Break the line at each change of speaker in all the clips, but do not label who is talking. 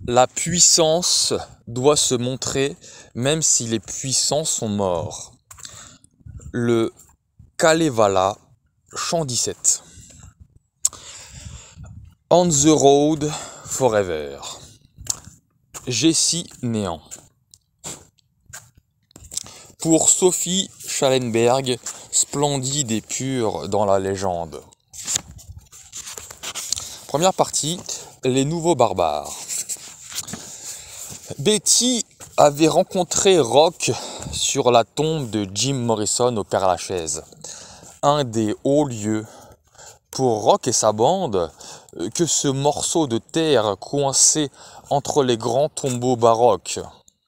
La puissance doit se montrer même si les puissants sont morts. Le Kalevala, chant 17. On the road forever. Jessie Néant. Pour Sophie Schallenberg, splendide et pure dans la légende. Première partie, les nouveaux barbares. Betty avait rencontré Rock sur la tombe de Jim Morrison au Père-Lachaise, un des hauts lieux pour Rock et sa bande que ce morceau de terre coincé entre les grands tombeaux baroques.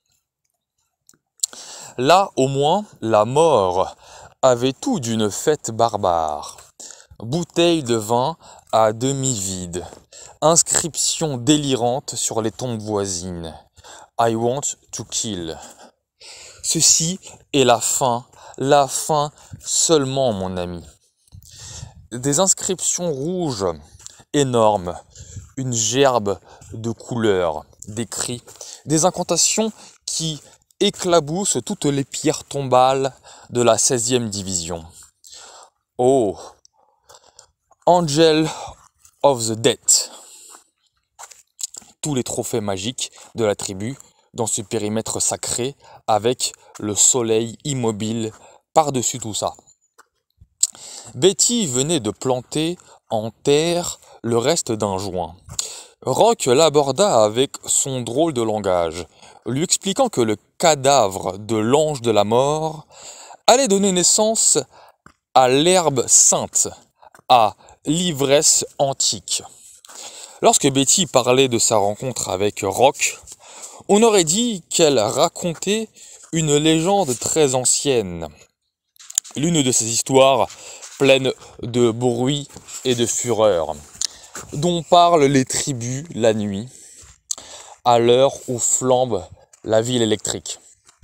Là, au moins, la mort avait tout d'une fête barbare. Bouteilles de vin à demi vide, inscriptions délirantes sur les tombes voisines. I want to kill. Ceci est la fin seulement, mon ami. Des inscriptions rouges énormes, une gerbe de couleurs, des cris, des incantations qui éclaboussent toutes les pierres tombales de la 16e division. Oh, Angel of the Dead. Tous les trophées magiques de la tribu dans ce périmètre sacré avec le soleil immobile par-dessus tout ça. Betty venait de planter en terre le reste d'un joint. Rock l'aborda avec son drôle de langage, lui expliquant que le cadavre de l'ange de la mort allait donner naissance à l'herbe sainte, à l'ivresse antique. Lorsque Betty parlait de sa rencontre avec Rock, on aurait dit qu'elle racontait une légende très ancienne. L'une de ces histoires pleines de bruit et de fureur, dont parlent les tribus la nuit, à l'heure où flambe la ville électrique.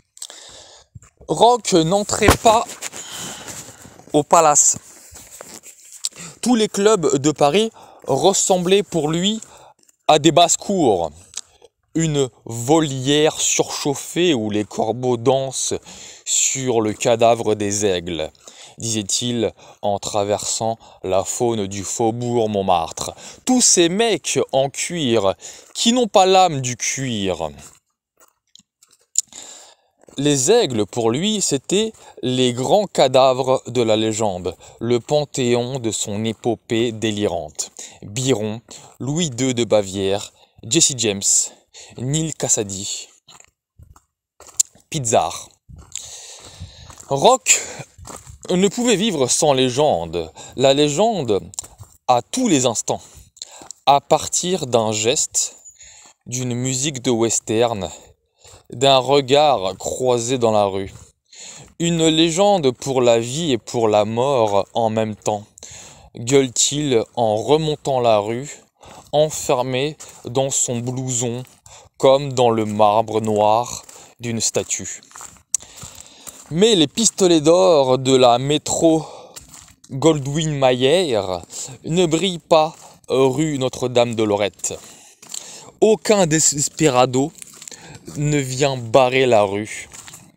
Rock n'entrait pas au palace. Tous les clubs de Paris ressemblaient pour lui à des basses-cours, une volière surchauffée où les corbeaux dansent sur le cadavre des aigles, disait-il en traversant la faune du faubourg Montmartre. Tous ces mecs en cuir qui n'ont pas l'âme du cuir. Les aigles, pour lui, c'étaient les grands cadavres de la légende, le panthéon de son épopée délirante. Biron, Louis II de Bavière, Jesse James, Neal Cassady, Pizarre. Rock ne pouvait vivre sans légende. La légende, à tous les instants, à partir d'un geste, d'une musique de western, d'un regard croisé dans la rue. Une légende pour la vie et pour la mort en même temps, gueule-t-il en remontant la rue, enfermé dans son blouson comme dans le marbre noir d'une statue. Mais les pistolets d'or de la métro Goldwyn-Mayer ne brillent pas rue Notre-Dame de Lorette. Aucun desperado ne vient barrer la rue,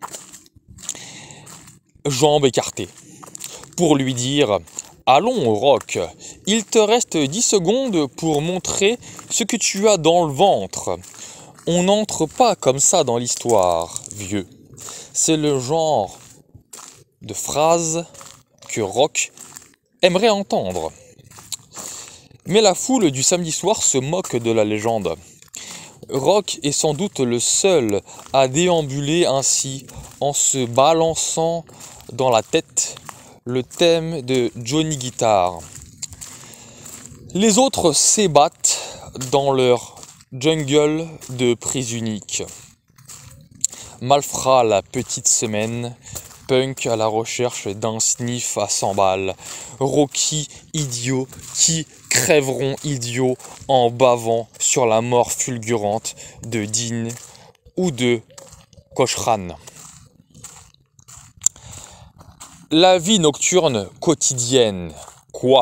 jambes écartées, pour lui dire « Allons, Rock, il te reste 10 secondes pour montrer ce que tu as dans le ventre. On n'entre pas comme ça dans l'histoire, vieux. » C'est le genre de phrase que Rock aimerait entendre. Mais la foule du samedi soir se moque de la légende. Rock est sans doute le seul à déambuler ainsi en se balançant dans la tête le thème de Johnny Guitar. Les autres s'ébattent dans leur jungle de prise unique. Malfrat la petite semaine, punk à la recherche d'un sniff à 100 balles, Rocky idiots qui crèveront idiots en bavant sur la mort fulgurante de Dean ou de Cochran. La vie nocturne quotidienne, quoi ?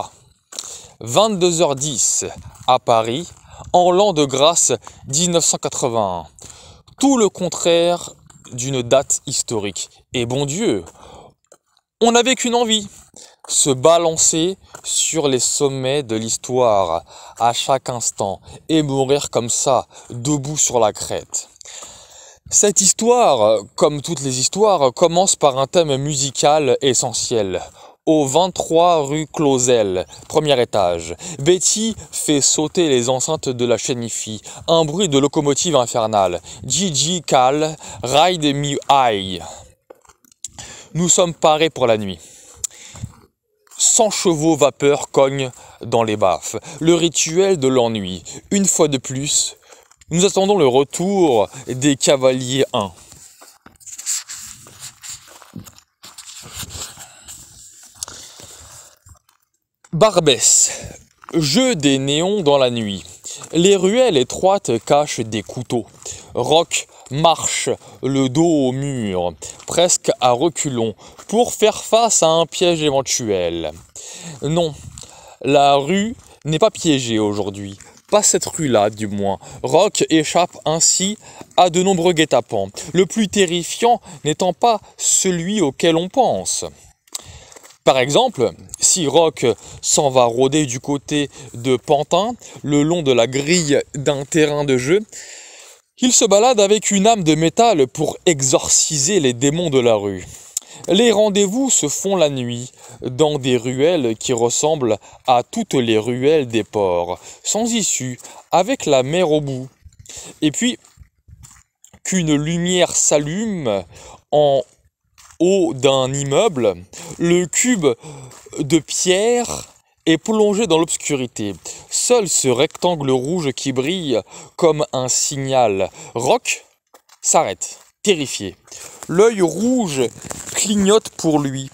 22h10 à Paris, en l'an de grâce 1981. Tout le contraire d'une date historique. Et bon Dieu, on n'avait qu'une envie, se balancer sur les sommets de l'histoire à chaque instant et mourir comme ça, debout sur la crête. Cette histoire, comme toutes les histoires, commence par un thème musical essentiel. Au 23 rue Clausel, premier étage, Betty fait sauter les enceintes de la Chenifi. Un bruit de locomotive infernale. Gigi Cal, Ride Me High. Nous sommes parés pour la nuit. 100 chevaux vapeur cognent dans les baffes. Le rituel de l'ennui. Une fois de plus, nous attendons le retour des cavaliers 1. Barbès, jeu des néons dans la nuit. Les ruelles étroites cachent des couteaux. Rock marche le dos au mur, presque à reculons, pour faire face à un piège éventuel. Non, la rue n'est pas piégée aujourd'hui. Pas cette rue-là, du moins. Rock échappe ainsi à de nombreux guet-apens, le plus terrifiant n'étant pas celui auquel on pense. Par exemple, si Rock s'en va rôder du côté de Pantin, le long de la grille d'un terrain de jeu, il se balade avec une âme de métal pour exorciser les démons de la rue. Les rendez-vous se font la nuit, dans des ruelles qui ressemblent à toutes les ruelles des ports, sans issue, avec la mer au bout. Et puis, qu'une lumière s'allume en haut d'un immeuble, le cube de pierre est plongé dans l'obscurité. Seul ce rectangle rouge qui brille comme un signal. Rock s'arrête, terrifié. L'œil rouge clignote pour lui.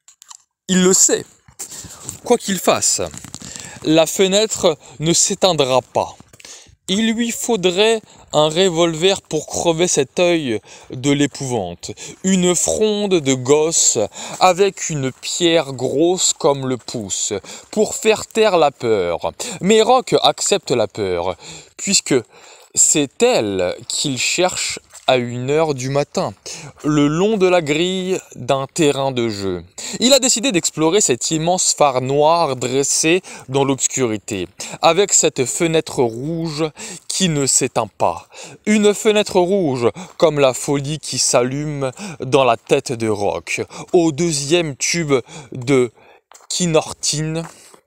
Il le sait. Quoi qu'il fasse, la fenêtre ne s'éteindra pas. Il lui faudrait un revolver pour crever cet œil de l'épouvante. Une fronde de gosse avec une pierre grosse comme le pouce pour faire taire la peur. Mais Rock accepte la peur, puisque c'est elle qu'il cherche à 1h du matin, le long de la grille d'un terrain de jeu. Il a décidé d'explorer cet immense phare noir dressé dans l'obscurité, avec cette fenêtre rouge qui ne s'éteint pas. Une fenêtre rouge comme la folie qui s'allume dans la tête de Rock. Au deuxième tube de Kinortine,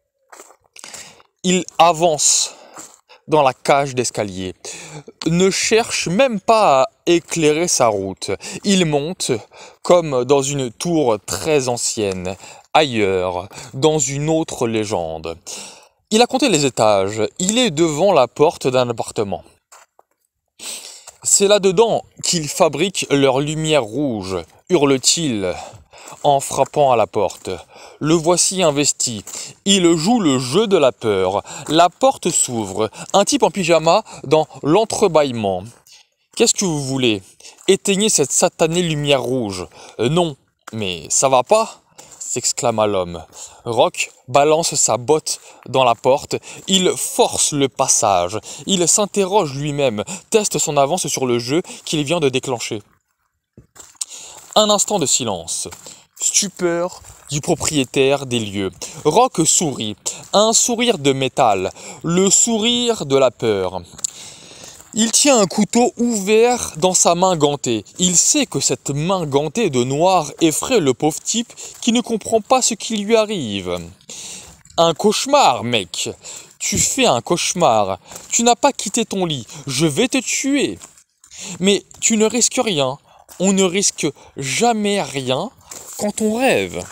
il avance dans la cage d'escalier, ne cherche même pas à éclairer sa route. Il monte comme dans une tour très ancienne, ailleurs, dans une autre légende. Il a compté les étages, il est devant la porte d'un appartement. C'est là-dedans qu'ils fabriquent leur lumière rouge, hurle-t-il en frappant à la porte. Le voici investi. Il joue le jeu de la peur. La porte s'ouvre. Un type en pyjama dans l'entrebâillement. « Qu'est-ce que vous voulez ? Éteignez cette satanée lumière rouge. Non, mais ça va pas ?» s'exclama l'homme. Rock balance sa botte dans la porte. Il force le passage. Il s'interroge lui-même, teste son avance sur le jeu qu'il vient de déclencher. Un instant de silence. Stupeur du propriétaire des lieux. Rock sourit, un sourire de métal, le sourire de la peur. Il tient un couteau ouvert dans sa main gantée. Il sait que cette main gantée de noir effraie le pauvre type qui ne comprend pas ce qui lui arrive. Un cauchemar, mec. Tu fais un cauchemar. Tu n'as pas quitté ton lit. Je vais te tuer. Mais tu ne risques rien. On ne risque jamais rien quand on rêve.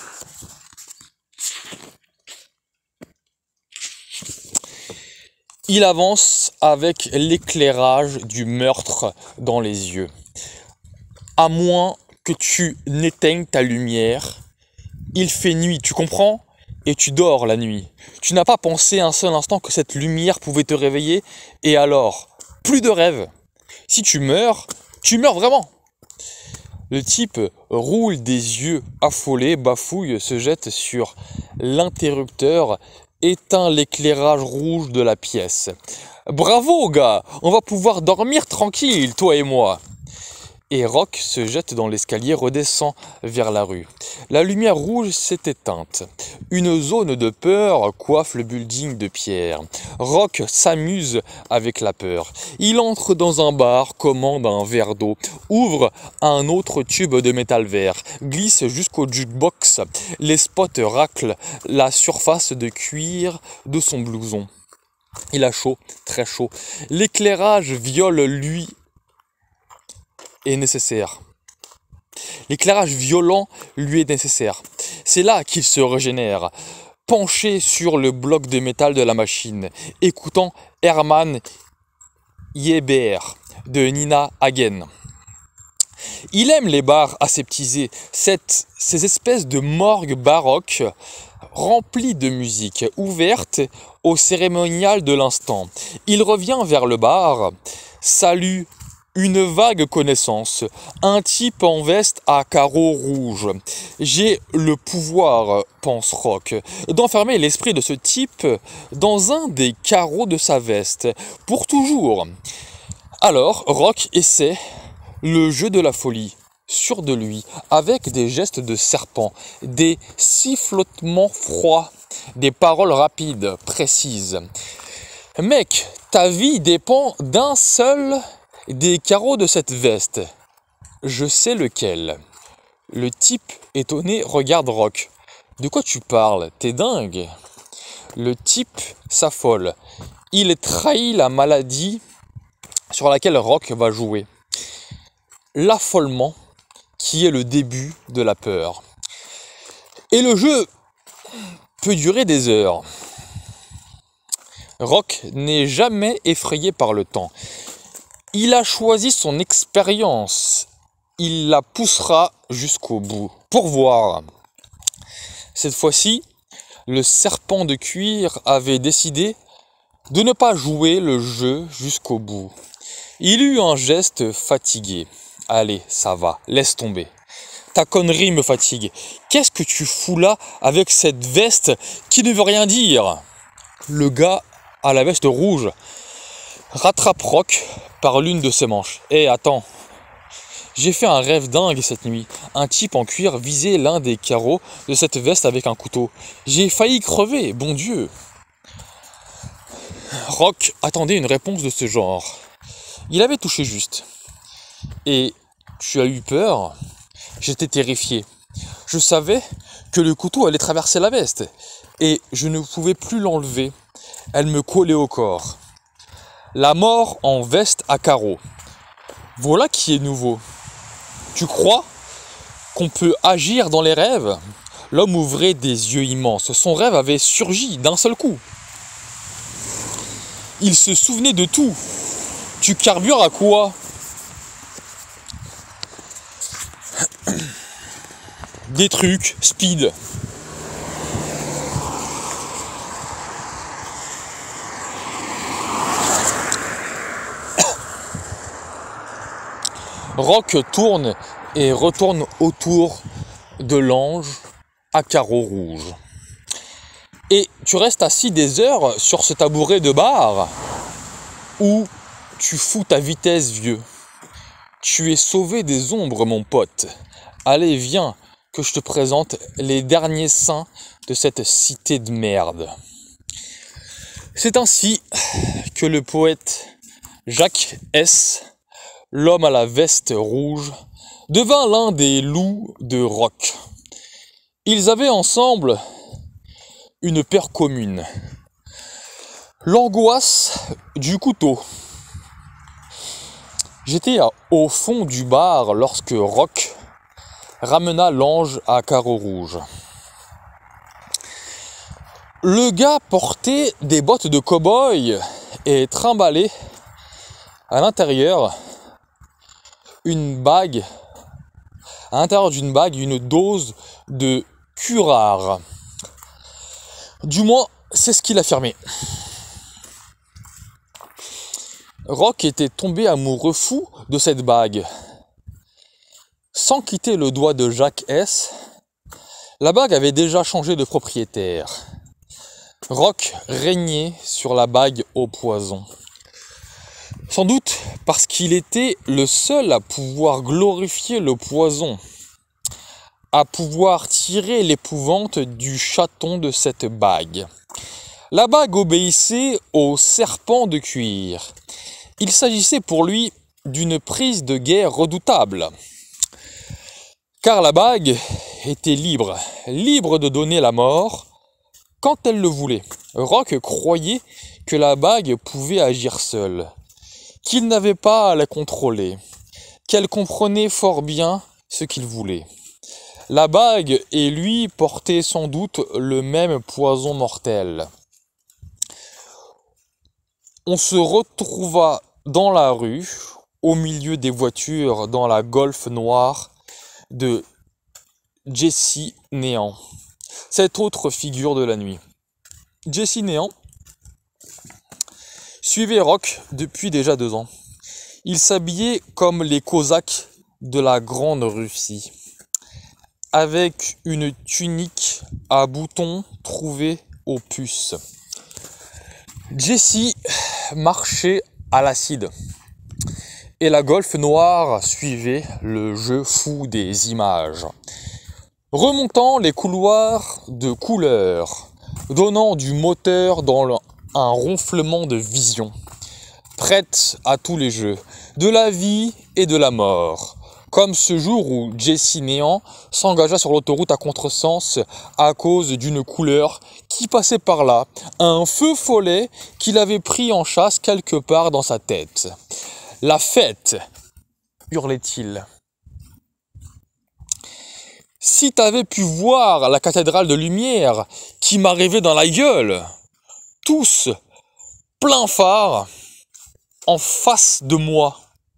Il avance avec l'éclairage du meurtre dans les yeux. À moins que tu n'éteignes ta lumière, il fait nuit, tu comprends ? Et tu dors la nuit. Tu n'as pas pensé un seul instant que cette lumière pouvait te réveiller, et alors, plus de rêve. Si tu meurs vraiment. Le type roule des yeux affolés, bafouille, se jette sur l'interrupteur éteint l'éclairage rouge de la pièce. Bravo, gars, on va pouvoir dormir tranquille, toi et moi. Et Rock se jette dans l'escalier, redescend vers la rue. La lumière rouge s'est éteinte. Une zone de peur coiffe le building de pierre. Rock s'amuse avec la peur. Il entre dans un bar, commande un verre d'eau, ouvre un autre tube de métal vert, glisse jusqu'au jukebox. Les spots raclent la surface de cuir de son blouson. Il a chaud, très chaud. L'éclairage viole lui est nécessaire. L'éclairage violent lui est nécessaire. C'est là qu'il se régénère, penché sur le bloc de métal de la machine, écoutant Hermann Yeber de Nina Hagen. Il aime les bars aseptisés, ces espèces de morgues baroques remplies de musique, ouvertes au cérémonial de l'instant. Il revient vers le bar, salue une vague connaissance, un type en veste à carreaux rouges. J'ai le pouvoir, pense Rock, d'enfermer l'esprit de ce type dans un des carreaux de sa veste, pour toujours. Alors, Rock essaie le jeu de la folie, sûr de lui, avec des gestes de serpent, des sifflotements froids, des paroles rapides, précises. Mec, ta vie dépend d'un seul des carreaux de cette veste. Je sais lequel. Le type étonné regarde Rock. De quoi tu parles? T'es dingue? Le type s'affole. Il trahit la maladie sur laquelle Rock va jouer. L'affolement qui est le début de la peur. Et le jeu peut durer des heures. Rock n'est jamais effrayé par le temps. Il a choisi son expérience. Il la poussera jusqu'au bout. Pour voir. Cette fois-ci, le serpent de cuir avait décidé de ne pas jouer le jeu jusqu'au bout. Il eut un geste fatigué. Allez, ça va, laisse tomber. Ta connerie me fatigue. Qu'est-ce que tu fous là avec cette veste qui ne veut rien dire? Le gars à la veste rouge rattrape Rock par l'une de ses manches. Hé, attends. J'ai fait un rêve dingue cette nuit. Un type en cuir visait l'un des carreaux de cette veste avec un couteau. J'ai failli crever, bon Dieu. Rock attendait une réponse de ce genre. Il avait touché juste. Et tu as eu peur? J'étais terrifié. Je savais que le couteau allait traverser la veste. Et je ne pouvais plus l'enlever. Elle me collait au corps. La mort en veste à carreaux. Voilà qui est nouveau. Tu crois qu'on peut agir dans les rêves? L'homme ouvrait des yeux immenses. Son rêve avait surgi d'un seul coup. Il se souvenait de tout. Tu carbures à quoi? Des trucs, speed. Rock tourne et retourne autour de l'ange à carreaux rouges. Et tu restes assis des heures sur ce tabouret de bar où tu fous ta vitesse, vieux. Tu es sauvé des ombres, mon pote. Allez, viens, que je te présente les derniers saints de cette cité de merde. C'est ainsi que le poète Jacques S., l'homme à la veste rouge, devint l'un des loups de Rock. Ils avaient ensemble une peur commune, l'angoisse du couteau. J'étais au fond du bar lorsque Rock ramena l'ange à carreaux rouges. Le gars portait des bottes de cow-boy et trimballait à l'intérieur une bague, à l'intérieur d'une bague, une dose de curare. Du moins, c'est ce qu'il affirmait. Rock était tombé amoureux fou de cette bague. Sans quitter le doigt de Jacques S., la bague avait déjà changé de propriétaire. Rock régnait sur la bague au poison. Sans doute parce qu'il était le seul à pouvoir glorifier le poison, à pouvoir tirer l'épouvante du chaton de cette bague. La bague obéissait au serpent de cuir. Il s'agissait pour lui d'une prise de guerre redoutable. Car la bague était libre, libre de donner la mort quand elle le voulait. Rock croyait que la bague pouvait agir seule, qu'il n'avait pas à la contrôler, qu'elle comprenait fort bien ce qu'il voulait. La bague et lui portaient sans doute le même poison mortel. On se retrouva dans la rue, au milieu des voitures, dans la Golf noire de Jesse Néant, cette autre figure de la nuit. Jesse Néant suivait Rock depuis déjà 2 ans. Il s'habillait comme les Cosaques de la Grande Russie, avec une tunique à boutons trouvée aux puces. Jesse marchait à l'acide, et la Golf noire suivait le jeu fou des images, remontant les couloirs de couleurs, donnant du moteur dans un ronflement de vision, prête à tous les jeux, de la vie et de la mort, comme ce jour où Jesse Néant s'engagea sur l'autoroute à contresens à cause d'une couleur qui passait par là, un feu follet qu'il avait pris en chasse quelque part dans sa tête. « La fête !» hurlait-il. « Si t'avais pu voir la cathédrale de lumière qui m'arrivait dans la gueule, tous, plein phare, en face de moi.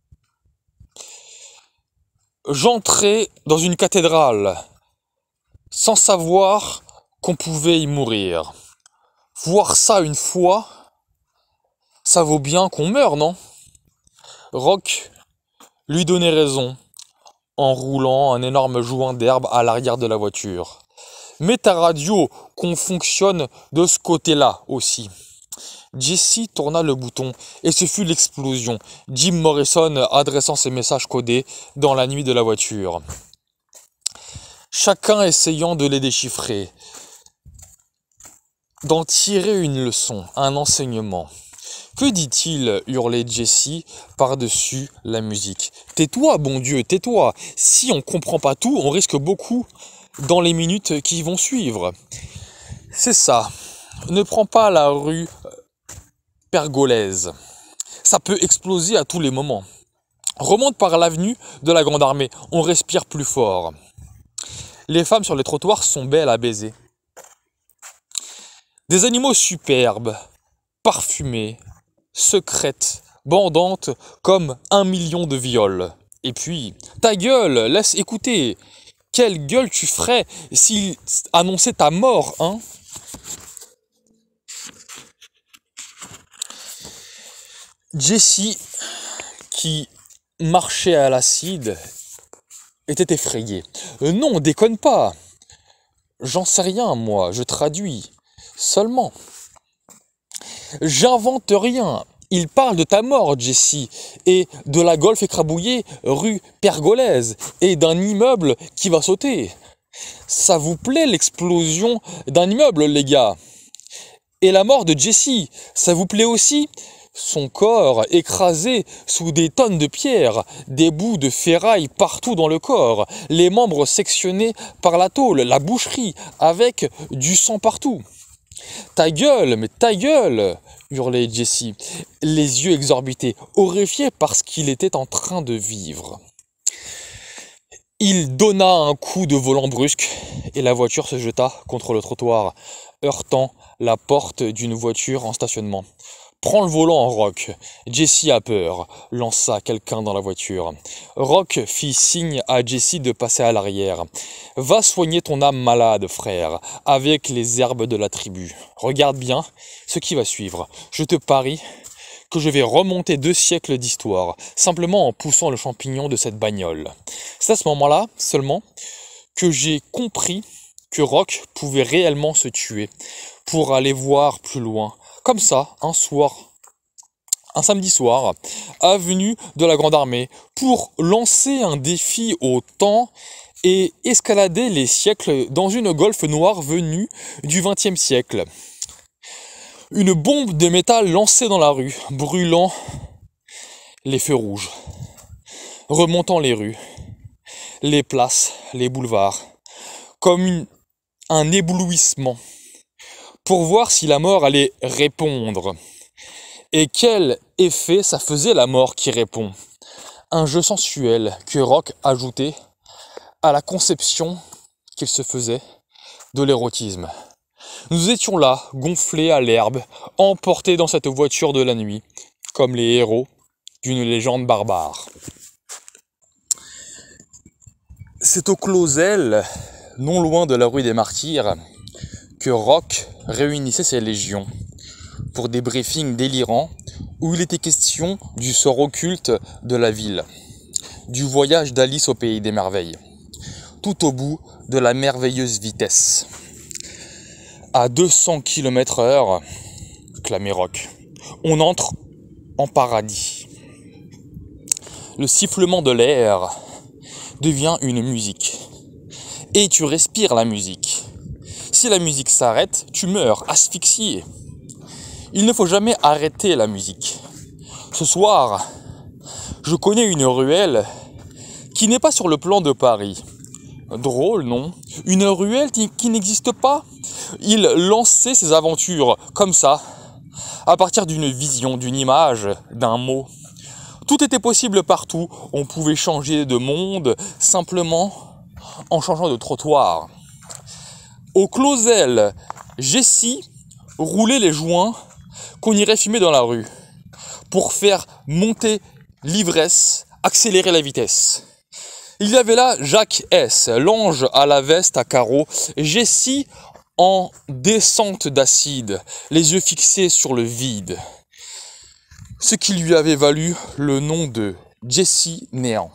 J'entrais dans une cathédrale sans savoir qu'on pouvait y mourir. Voir ça une fois, ça vaut bien qu'on meure, non ? » Rock lui donnait raison en roulant un énorme joint d'herbe à l'arrière de la voiture. « Mets ta radio qu'on fonctionne de ce côté-là aussi. » Jesse tourna le bouton et ce fut l'explosion. Jim Morrison adressant ses messages codés dans la nuit de la voiture. Chacun essayant de les déchiffrer, d'en tirer une leçon, un enseignement. « Que dit-il » hurlait Jesse par-dessus la musique. « Tais-toi, bon Dieu, tais-toi. Si on ne comprend pas tout, on risque beaucoup dans les minutes qui vont suivre. » C'est ça. Ne prends pas la rue Pergolèse. Ça peut exploser à tous les moments. Remonte par l'avenue de la Grande Armée. On respire plus fort. Les femmes sur les trottoirs sont belles à baiser. Des animaux superbes, parfumés, secrètes, bandantes comme 1 million de viols. Et puis, ta gueule, laisse écouter. Quelle gueule tu ferais s'il annonçait ta mort, hein ? Jesse, qui marchait à l'acide, était effrayé. Non, déconne pas. J'en sais rien, moi, je traduis. Seulement. J'invente rien. Il parle de ta mort, Jesse, et de la Golf écrabouillée rue Pergolèse, et d'un immeuble qui va sauter. Ça vous plaît l'explosion d'un immeuble, les gars? Et la mort de Jesse, ça vous plaît aussi? Son corps écrasé sous des tonnes de pierres, des bouts de ferraille partout dans le corps, les membres sectionnés par la tôle, la boucherie, avec du sang partout. « Ta gueule, mais ta gueule !» hurlait Jesse, les yeux exorbités, horrifié par ce qu'il était en train de vivre. Il donna un coup de volant brusque et la voiture se jeta contre le trottoir, heurtant la porte d'une voiture en stationnement. « Prends le volant, Rock. » Jesse a peur, lança quelqu'un dans la voiture. Rock fit signe à Jesse de passer à l'arrière. « Va soigner ton âme malade, frère, avec les herbes de la tribu. Regarde bien ce qui va suivre. Je te parie que je vais remonter 2 siècles d'histoire, simplement en poussant le champignon de cette bagnole. » C'est à ce moment-là, seulement, que j'ai compris que Rock pouvait réellement se tuer pour aller voir plus loin. Comme ça, un samedi soir, avenue de la Grande Armée, pour lancer un défi au temps et escalader les siècles dans une Golf noire venue du XXe siècle. Une bombe de métal lancée dans la rue, brûlant les feux rouges, remontant les rues, les places, les boulevards, comme un éblouissement, pour voir si la mort allait répondre. Et quel effet ça faisait la mort qui répond. Un jeu sensuel que Rock ajoutait à la conception qu'il se faisait de l'érotisme. Nous étions là, gonflés à l'herbe, emportés dans cette voiture de la nuit, comme les héros d'une légende barbare. C'est au Clausel, non loin de la rue des Martyrs, que Rock réunissait ses légions pour des briefings délirants où il était question du sort occulte de la ville, du voyage d'Alice au pays des merveilles, tout au bout de la merveilleuse vitesse. À 200 km/h, clamait Rock, on entre en paradis. Le sifflement de l'air devient une musique. Et tu respires la musique. Si la musique s'arrête, tu meurs asphyxié. Il ne faut jamais arrêter la musique. Ce soir, je connais une ruelle qui n'est pas sur le plan de Paris. Drôle, non? Une ruelle qui n'existe pas? Il lançait ses aventures comme ça, à partir d'une vision, d'une image, d'un mot. Tout était possible partout, on pouvait changer de monde simplement en changeant de trottoir. Au Clausel, Jessie roulait les joints qu'on irait fumer dans la rue, pour faire monter l'ivresse, accélérer la vitesse. Il y avait là Jacques S, l'ange à la veste à carreaux, Jessie en descente d'acide, les yeux fixés sur le vide. Ce qui lui avait valu le nom de Jessie Néant.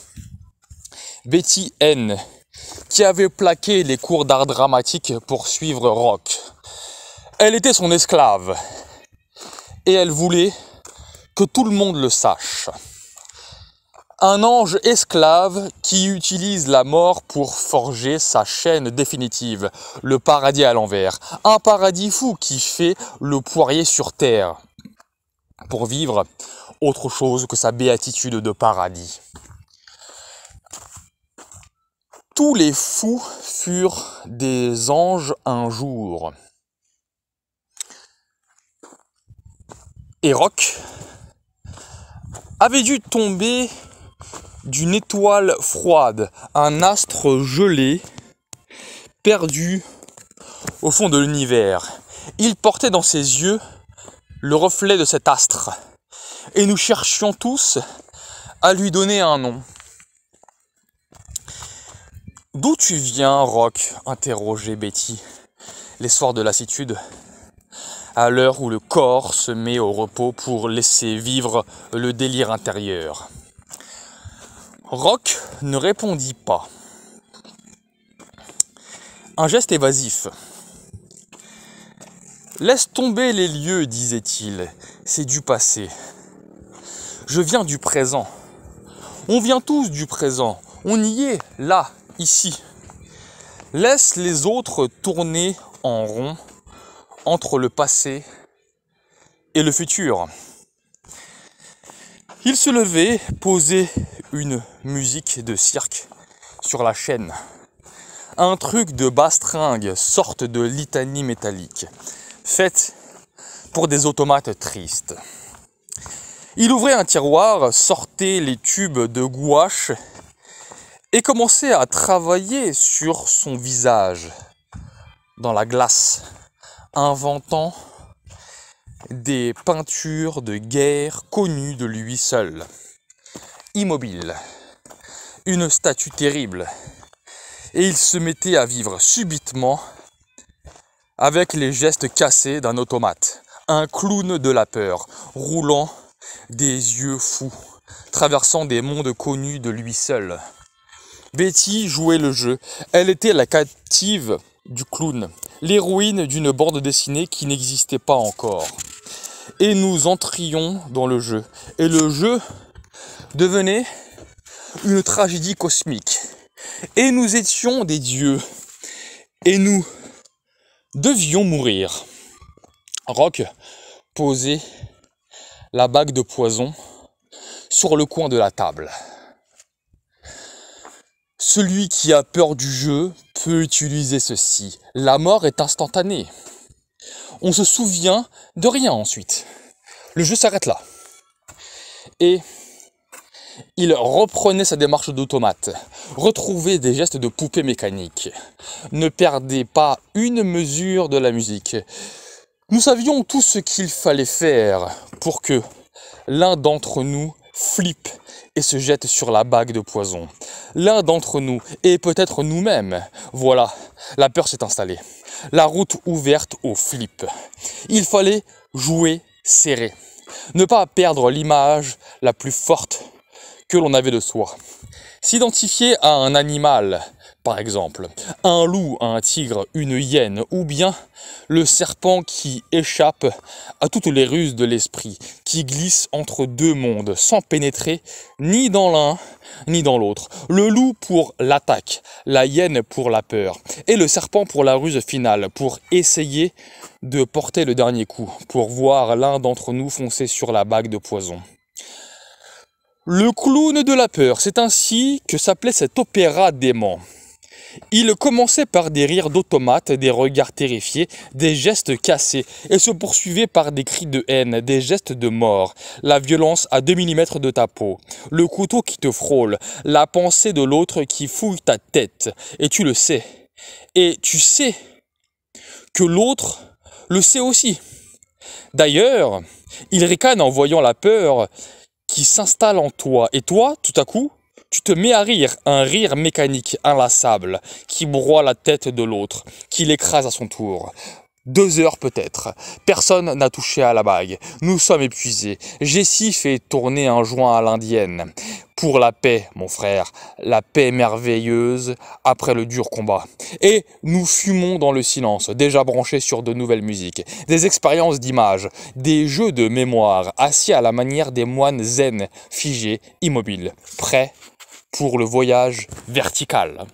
Betty N, qui avait plaqué les cours d'art dramatique pour suivre Rock. Elle était son esclave, et elle voulait que tout le monde le sache. Un ange esclave qui utilise la mort pour forger sa chaîne définitive, le paradis à l'envers. Un paradis fou qui fait le poirier sur terre pour vivre autre chose que sa béatitude de paradis. Tous les fous furent des anges un jour. Et Rock avait dû tomber d'une étoile froide, un astre gelé, perdu au fond de l'univers. Il portait dans ses yeux le reflet de cet astre, et nous cherchions tous à lui donner un nom. D'où tu viens, Rock? Interrogeait Betty, les soirs de lassitude, à l'heure où le corps se met au repos pour laisser vivre le délire intérieur. Rock ne répondit pas. Un geste évasif. « Laisse tomber les lieux, disait-il, c'est du passé. Je viens du présent. On vient tous du présent. On y est, là, ici. Laisse les autres tourner en rond entre le passé et le futur. » Il se levait, posait une musique de cirque sur la chaîne. Un truc de bastringue, sorte de litanie métallique, faite pour des automates tristes. Il ouvrait un tiroir, sortait les tubes de gouache et commençait à travailler sur son visage, dans la glace, inventant des peintures de guerre connues de lui seul. Immobile, une statue terrible, et il se mettait à vivre subitement avec les gestes cassés d'un automate, un clown de la peur, roulant des yeux fous, traversant des mondes connus de lui seul. Betty jouait le jeu, elle était la captive du clown, l'héroïne d'une bande dessinée qui n'existait pas encore. Et nous entrions dans le jeu. Et le jeu devenait une tragédie cosmique. Et nous étions des dieux. Et nous devions mourir. Rock posait la bague de poison sur le coin de la table. Celui qui a peur du jeu peut utiliser ceci. La mort est instantanée. On se souvient de rien ensuite. Le jeu s'arrête là. Et il reprenait sa démarche d'automate. Retrouvait des gestes de poupée mécanique. Ne perdait pas une mesure de la musique. Nous savions tout ce qu'il fallait faire pour que l'un d'entre nous flippe et se jette sur la bague de poison. L'un d'entre nous, et peut-être nous-mêmes, voilà, la peur s'est installée. La route ouverte au flip. Il fallait jouer serré. Ne pas perdre l'image la plus forte que l'on avait de soi. S'identifier à un animal, par exemple, un loup, un tigre, une hyène, ou bien le serpent qui échappe à toutes les ruses de l'esprit, qui glisse entre deux mondes, sans pénétrer ni dans l'un ni dans l'autre. Le loup pour l'attaque, la hyène pour la peur, et le serpent pour la ruse finale, pour essayer de porter le dernier coup, pour voir l'un d'entre nous foncer sur la bague de poison. Le clown de la peur, c'est ainsi que s'appelait cet opéra dément. Il commençait par des rires d'automates, des regards terrifiés, des gestes cassés, et se poursuivait par des cris de haine, des gestes de mort, la violence à 2 mm de ta peau, le couteau qui te frôle, la pensée de l'autre qui fouille ta tête, et tu le sais. Et tu sais que l'autre le sait aussi. D'ailleurs, il ricane en voyant la peur qui s'installe en toi, et toi, tout à coup, tu te mets à rire, un rire mécanique, inlassable, qui broie la tête de l'autre, qui l'écrase à son tour. 2 heures peut-être. Personne n'a touché à la bague. Nous sommes épuisés. Jessie fait tourner un joint à l'indienne. Pour la paix, mon frère, la paix merveilleuse après le dur combat. Et nous fumons dans le silence, déjà branchés sur de nouvelles musiques, des expériences d'images, des jeux de mémoire, assis à la manière des moines zen, figés, immobiles, prêts pour le voyage vertical.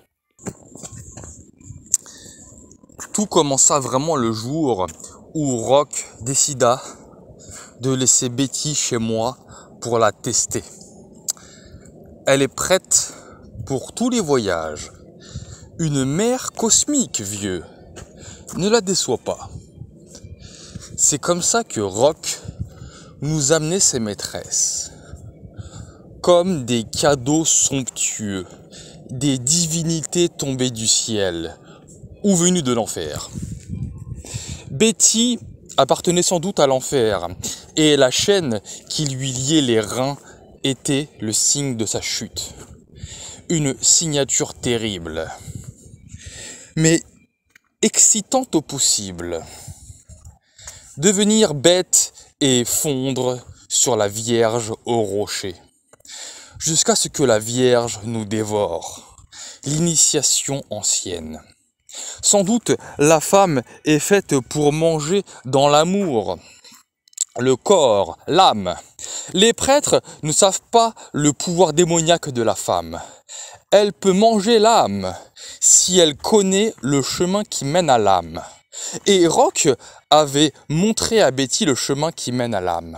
Tout commença vraiment le jour où Rock décida de laisser Betty chez moi pour la tester. Elle est prête pour tous les voyages. Une mère cosmique, vieux. Ne la déçois pas. C'est comme ça que Rock nous amenait ses maîtresses. Comme des cadeaux somptueux, des divinités tombées du ciel ou venues de l'enfer. Betty appartenait sans doute à l'enfer, et la chaîne qui lui liait les reins était le signe de sa chute. Une signature terrible, mais excitante au possible. Devenir bête et fondre sur la Vierge au rocher, jusqu'à ce que la Vierge nous dévore. L'initiation ancienne. Sans doute, la femme est faite pour manger dans l'amour, le corps, l'âme. Les prêtres ne savent pas le pouvoir démoniaque de la femme. Elle peut manger l'âme si elle connaît le chemin qui mène à l'âme. Et Rock avait montré à Betty le chemin qui mène à l'âme.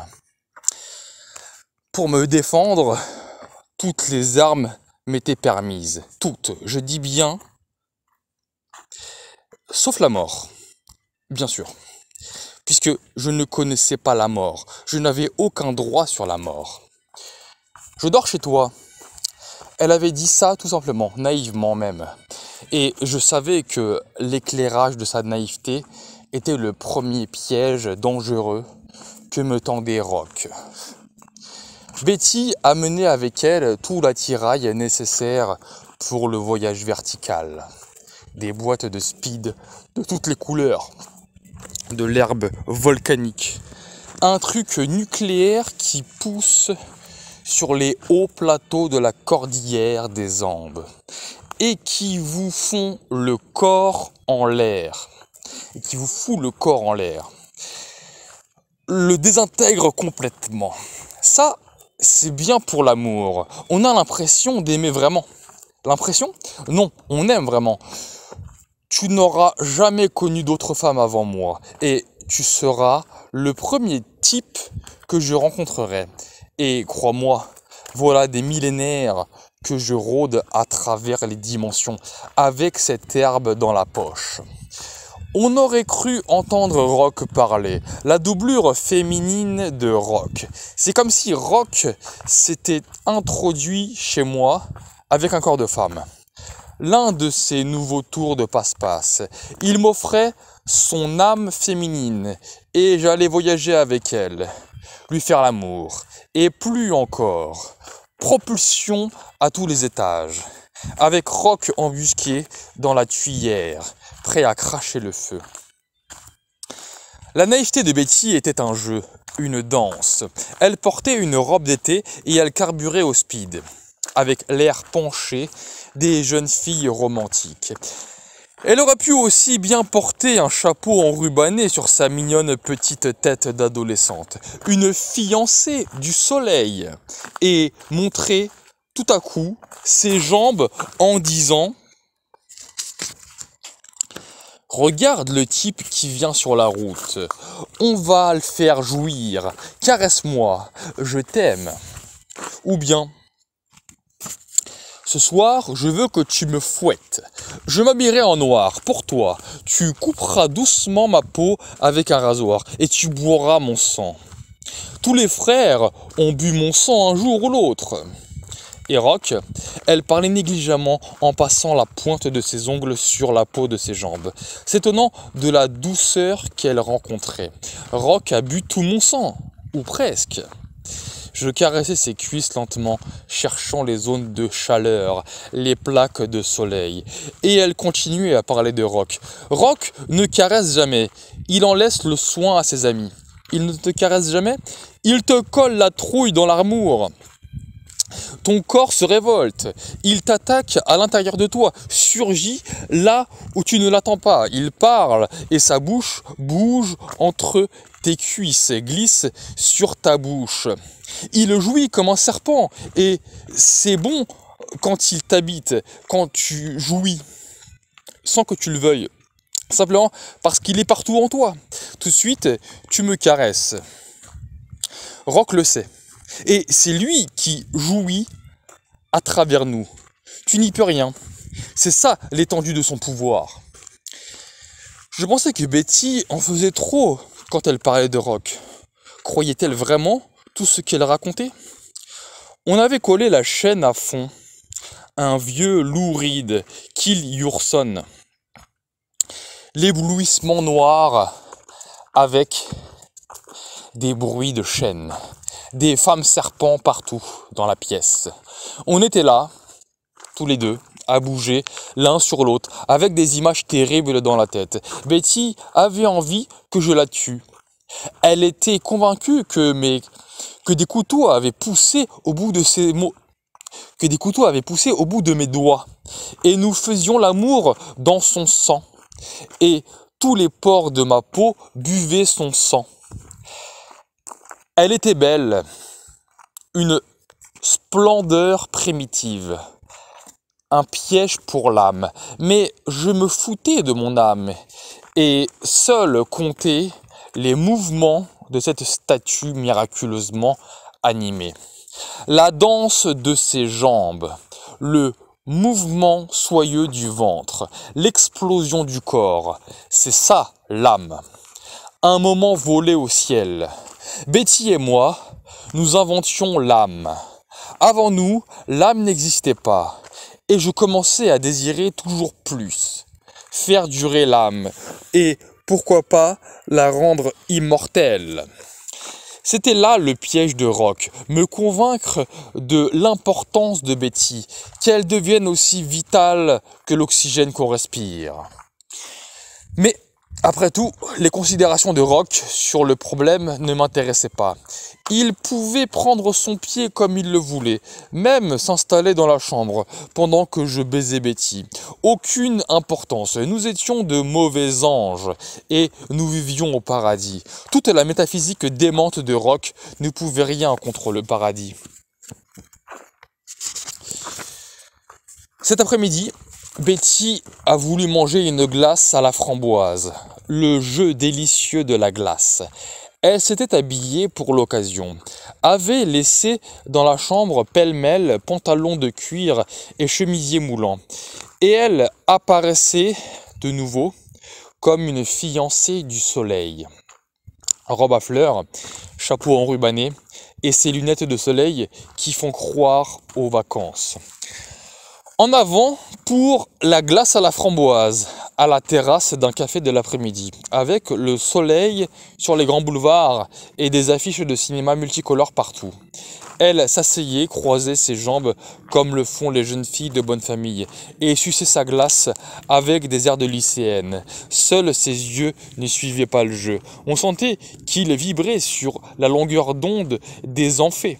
Pour me défendre, toutes les armes m'étaient permises. Toutes, je dis bien, sauf la mort, bien sûr. Puisque je ne connaissais pas la mort. Je n'avais aucun droit sur la mort. Je dors chez toi. Elle avait dit ça tout simplement, naïvement même. Et je savais que l'éclairage de sa naïveté était le premier piège dangereux que me tendait Rock. Betty amenait avec elle tout l'attirail nécessaire pour le voyage vertical. Des boîtes de speed de toutes les couleurs, de l'herbe volcanique, un truc nucléaire qui pousse sur les hauts plateaux de la cordillère des Andes et qui vous font le corps en l'air et qui vous fout le corps en l'air, le désintègre complètement. Ça, c'est bien pour l'amour. On a l'impression d'aimer vraiment. L'impression? Non, on aime vraiment. Tu n'auras jamais connu d'autre femme avant moi et tu seras le premier type que je rencontrerai. Et crois-moi, voilà des millénaires que je rôde à travers les dimensions avec cette herbe dans la poche. On aurait cru entendre Rock parler, la doublure féminine de Rock. C'est comme si Rock s'était introduit chez moi avec un corps de femme. L'un de ses nouveaux tours de passe-passe. Il m'offrait son âme féminine et j'allais voyager avec elle, lui faire l'amour. Et plus encore, propulsion à tous les étages, avec Rock embusqué dans la tuyère, prêt à cracher le feu. La naïveté de Betty était un jeu, une danse. Elle portait une robe d'été et elle carburait au speed, avec l'air penché des jeunes filles romantiques. Elle aurait pu aussi bien porter un chapeau enrubanné sur sa mignonne petite tête d'adolescente, une fiancée du soleil, et montrer tout à coup ses jambes en disant « Regarde le type qui vient sur la route, on va le faire jouir, caresse-moi, je t'aime. » Ou bien « Ce soir, je veux que tu me fouettes. Je m'habillerai en noir pour toi. Tu couperas doucement ma peau avec un rasoir et tu boiras mon sang. Tous les frères ont bu mon sang un jour ou l'autre. » Et Rock, elle parlait négligemment en passant la pointe de ses ongles sur la peau de ses jambes, s'étonnant de la douceur qu'elle rencontrait. Rock a bu tout mon sang, ou presque. Je caressais ses cuisses lentement, cherchant les zones de chaleur, les plaques de soleil. Et elle continuait à parler de Rock. Rock ne caresse jamais. Il en laisse le soin à ses amis. Il ne te caresse jamais. Il te colle la trouille dans l'armure. Ton corps se révolte. Il t'attaque à l'intérieur de toi. Surgit là où tu ne l'attends pas. Il parle et sa bouche bouge entre tes cuisses, glisse sur ta bouche. Il jouit comme un serpent et c'est bon quand il t'habite, quand tu jouis, sans que tu le veuilles. Simplement parce qu'il est partout en toi. Tout de suite, tu me caresses. Rock le sait. Et c'est lui qui jouit à travers nous. Tu n'y peux rien. C'est ça l'étendue de son pouvoir. Je pensais que Betty en faisait trop quand elle parlait de Rock. Croyait-elle vraiment tout ce qu'elle racontait? On avait collé la chaîne à fond. Un vieux Lou Reed, Kill Your Son. L'éblouissement noir avec des bruits de chaîne. Des femmes serpents partout dans la pièce. On était là, tous les deux, à bouger l'un sur l'autre, avec des images terribles dans la tête. Betty avait envie que je la tue. Elle était convaincue que des couteaux avaient poussé au bout de ses mots, que des couteaux avaient poussé au bout de mes doigts. Et nous faisions l'amour dans son sang. Et tous les pores de ma peau buvaient son sang. Elle était belle, une splendeur primitive, un piège pour l'âme. Mais je me foutais de mon âme et seul comptait les mouvements de cette statue miraculeusement animée. La danse de ses jambes, le mouvement soyeux du ventre, l'explosion du corps, c'est ça l'âme. Un moment volé au ciel. Betty et moi, nous inventions l'âme. Avant nous, l'âme n'existait pas. Et je commençais à désirer toujours plus. Faire durer l'âme. Et pourquoi pas la rendre immortelle. C'était là le piège de Rock, me convaincre de l'importance de Betty, qu'elle devienne aussi vitale que l'oxygène qu'on respire. Mais Après tout, les considérations de Roch sur le problème ne m'intéressaient pas. Il pouvait prendre son pied comme il le voulait, même s'installer dans la chambre pendant que je baisais Betty. Aucune importance, nous étions de mauvais anges et nous vivions au paradis. Toute la métaphysique démente de Roch ne pouvait rien contre le paradis. Cet après-midi, Betty a voulu manger une glace à la framboise, le jeu délicieux de la glace. Elle s'était habillée pour l'occasion, avait laissé dans la chambre pêle-mêle pantalon de cuir et chemisier moulant, et elle apparaissait de nouveau comme une fiancée du soleil. Robe à fleurs, chapeau enrubanné et ses lunettes de soleil qui font croire aux vacances. En avant pour la glace à la framboise, à la terrasse d'un café de l'après-midi, avec le soleil sur les grands boulevards et des affiches de cinéma multicolores partout. Elle s'asseyait, croisait ses jambes comme le font les jeunes filles de bonne famille, et suçait sa glace avec des airs de lycéenne. Seuls ses yeux ne suivaient pas le jeu. On sentait qu'il vibrait sur la longueur d'onde des amphés.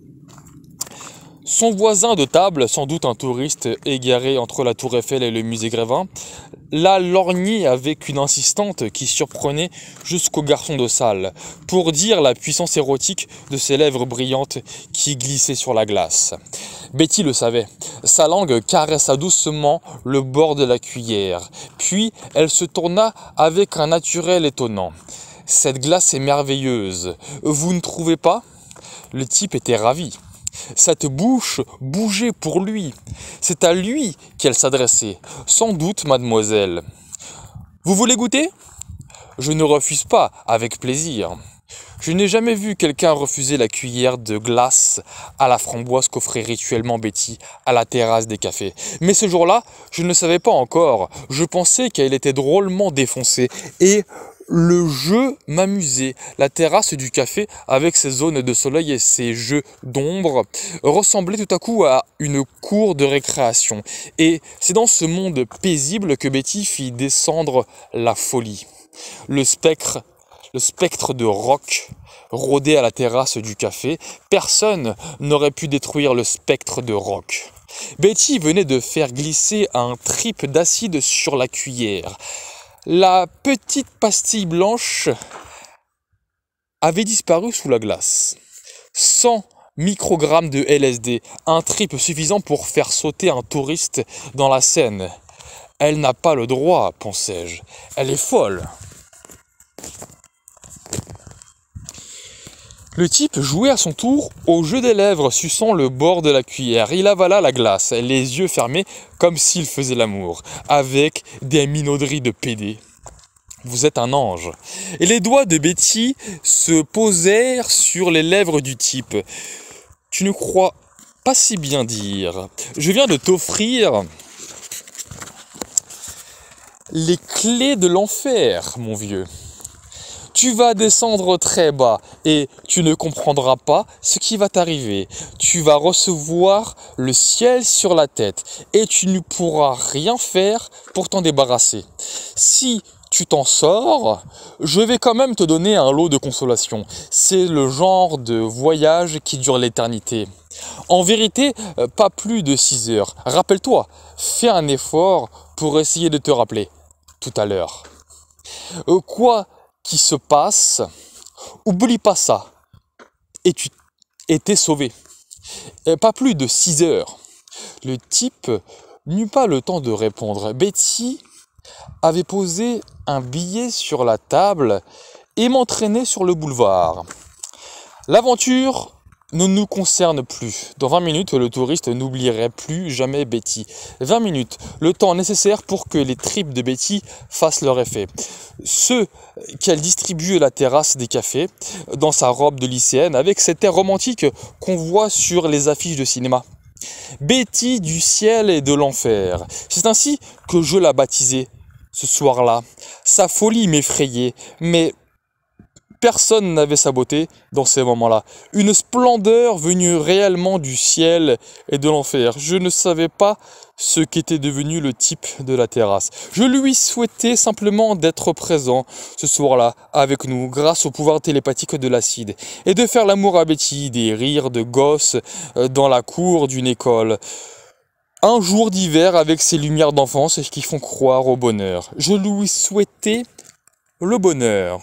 Son voisin de table, sans doute un touriste égaré entre la tour Eiffel et le musée Grévin, la lorgnait avec une insistance qui surprenait jusqu'au garçon de salle, pour dire la puissance érotique de ses lèvres brillantes qui glissaient sur la glace. Betty le savait, sa langue caressa doucement le bord de la cuillère, puis elle se tourna avec un naturel étonnant. « Cette glace est merveilleuse, vous ne trouvez pas ?» Le type était ravi. Cette bouche bougeait pour lui. C'est à lui qu'elle s'adressait. Sans doute, mademoiselle. Vous voulez goûter ? Je ne refuse pas, avec plaisir. Je n'ai jamais vu quelqu'un refuser la cuillère de glace à la framboise qu'offrait rituellement Betty à la terrasse des cafés. Mais ce jour-là, je ne savais pas encore. Je pensais qu'elle était drôlement défoncée et le jeu m'amusait. La terrasse du café, avec ses zones de soleil et ses jeux d'ombre, ressemblait tout à coup à une cour de récréation. Et c'est dans ce monde paisible que Betty fit descendre la folie. Le spectre de Roch rôdait à la terrasse du café. Personne n'aurait pu détruire le spectre de Roch. Betty venait de faire glisser un trip d'acide sur la cuillère. La petite pastille blanche avait disparu sous la glace. 100 microgrammes de LSD, un trip suffisant pour faire sauter un touriste dans la Seine. Elle n'a pas le droit, pensais-je. Elle est folle. Le type jouait à son tour au jeu des lèvres, suçant le bord de la cuillère. Il avala la glace, les yeux fermés, comme s'il faisait l'amour, avec des minauderies de pédé. Vous êtes un ange. Et les doigts de Betty se posèrent sur les lèvres du type. Tu ne crois pas si bien dire. Je viens de t'offrir les clés de l'enfer, mon vieux. Tu vas descendre très bas et tu ne comprendras pas ce qui va t'arriver. Tu vas recevoir le ciel sur la tête et tu ne pourras rien faire pour t'en débarrasser. Si tu t'en sors, je vais quand même te donner un lot de consolation. C'est le genre de voyage qui dure l'éternité. En vérité, pas plus de 6 heures. Rappelle-toi, fais un effort pour essayer de te rappeler tout à l'heure. Quoi qui se passe, oublie pas ça, et tu étais sauvé. Pas plus de 6 heures. Le type n'eut pas le temps de répondre. Betty avait posé un billet sur la table et m'entraînait sur le boulevard. L'aventure ne nous concerne plus. Dans 20 minutes, le touriste n'oublierait plus jamais Betty. 20 minutes, le temps nécessaire pour que les tripes de Betty fassent leur effet. Ceux qu'elle distribue à la terrasse des cafés, dans sa robe de lycéenne, avec cet air romantique qu'on voit sur les affiches de cinéma. Betty du ciel et de l'enfer. C'est ainsi que je la baptisais ce soir-là. Sa folie m'effrayait, mais Personne n'avait sa beauté dans ces moments-là. Une splendeur venue réellement du ciel et de l'enfer. Je ne savais pas ce qu'était devenu le type de la terrasse. Je lui souhaitais simplement d'être présent ce soir-là avec nous grâce au pouvoir télépathique de l'acide et de faire l'amour à Betty, des rires de gosses dans la cour d'une école. Un jour d'hiver avec ses lumières d'enfance qui font croire au bonheur. Je lui souhaitais le bonheur.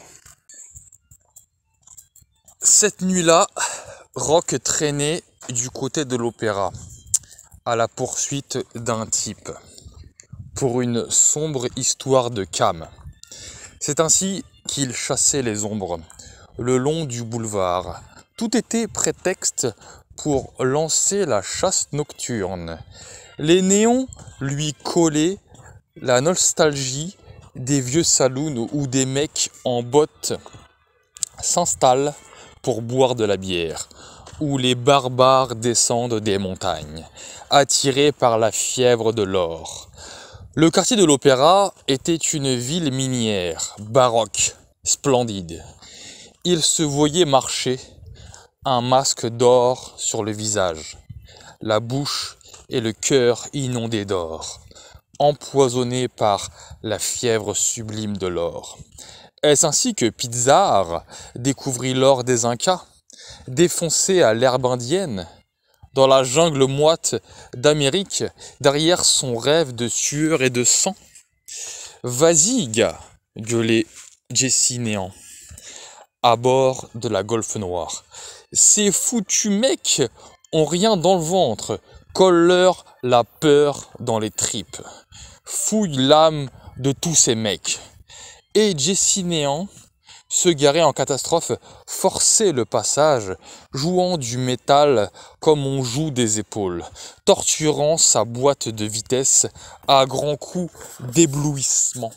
Cette nuit-là, Rock traînait du côté de l'opéra, à la poursuite d'un type, pour une sombre histoire de cam. C'est ainsi qu'il chassait les ombres, le long du boulevard. Tout était prétexte pour lancer la chasse nocturne. Les néons lui collaient la nostalgie des vieux saloons où des mecs en bottes s'installent pour boire de la bière, où les barbares descendent des montagnes, attirés par la fièvre de l'or. Le quartier de l'Opéra était une ville minière, baroque, splendide. Il se voyait marcher, un masque d'or sur le visage, la bouche et le cœur inondés d'or, empoisonnés par la fièvre sublime de l'or. Est-ce ainsi que Pizarre découvrit l'or des Incas, défoncé à l'herbe indienne, dans la jungle moite d'Amérique, derrière son rêve de sueur et de sang? Vas-y, gars, gueulait Jesse Néant, à bord de la Golfe Noire. Ces foutus mecs ont rien dans le ventre, colle-leur la peur dans les tripes. Fouille l'âme de tous ces mecs. Et Jesse Néant, se garer en catastrophe, forçait le passage, jouant du métal comme on joue des épaules, torturant sa boîte de vitesse à grands coups d'éblouissement.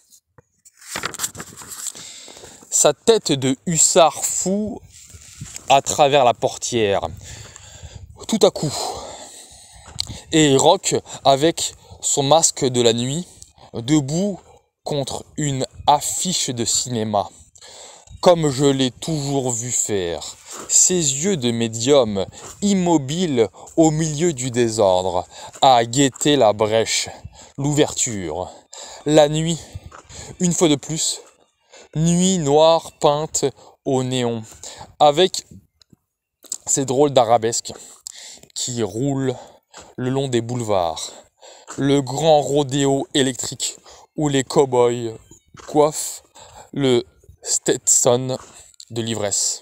Sa tête de hussard fou à travers la portière, tout à coup. Et Rock, avec son masque de la nuit, debout contre une affiche de cinéma, comme je l'ai toujours vu faire, ses yeux de médium, immobiles au milieu du désordre, à guetter la brèche, l'ouverture. La nuit, une fois de plus, nuit noire peinte au néon, avec ces drôles d'arabesques qui roulent le long des boulevards, le grand rodéo électrique où les cow-boys coiffent le Stetson de l'ivresse.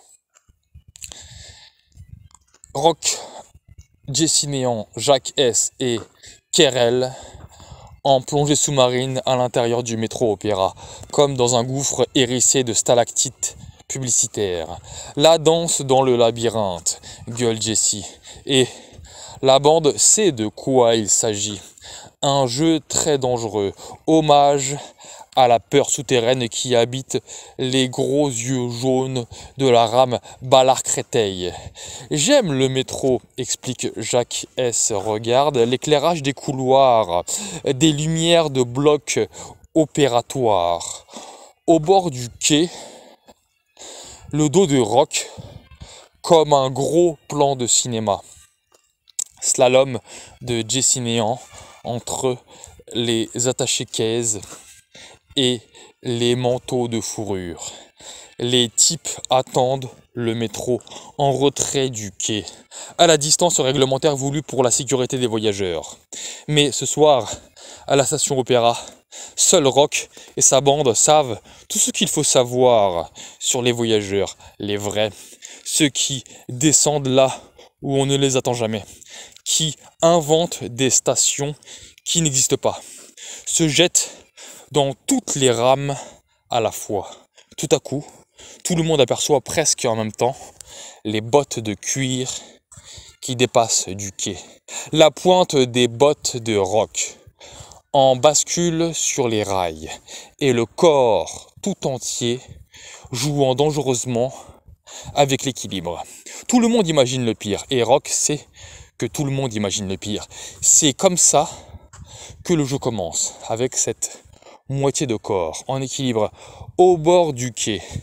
Rock, Jesse Néant, Jacques S. et Kerrel en plongée sous-marine à l'intérieur du métro Opéra, comme dans un gouffre hérissé de stalactites publicitaires. La danse dans le labyrinthe, gueule Jesse. Et la bande sait de quoi il s'agit. Un jeu très dangereux, hommage à la peur souterraine qui habite les gros yeux jaunes de la rame Ballard-Créteil. J'aime le métro, explique Jacques S. Regarde l'éclairage des couloirs, des lumières de blocs opératoires. Au bord du quai, le dos de Rock, comme un gros plan de cinéma. Slalom de Jesse Néant entre les attachés-caisses et les manteaux de fourrure. Les types attendent le métro en retrait du quai, à la distance réglementaire voulue pour la sécurité des voyageurs. Mais ce soir, à la station Opéra, seul Rock et sa bande savent tout ce qu'il faut savoir sur les voyageurs, les vrais, ceux qui descendent là où on ne les attend jamais, qui inventent des stations qui n'existent pas, se jettent dans toutes les rames à la fois. Tout à coup, tout le monde aperçoit presque en même temps les bottes de cuir qui dépassent du quai, la pointe des bottes de Rock en bascule sur les rails et le corps tout entier jouant dangereusement avec l'équilibre. Tout le monde imagine le pire et Rock sait que tout le monde imagine le pire. C'est comme ça que le jeu commence, avec cette moitié de corps en équilibre au bord du quai.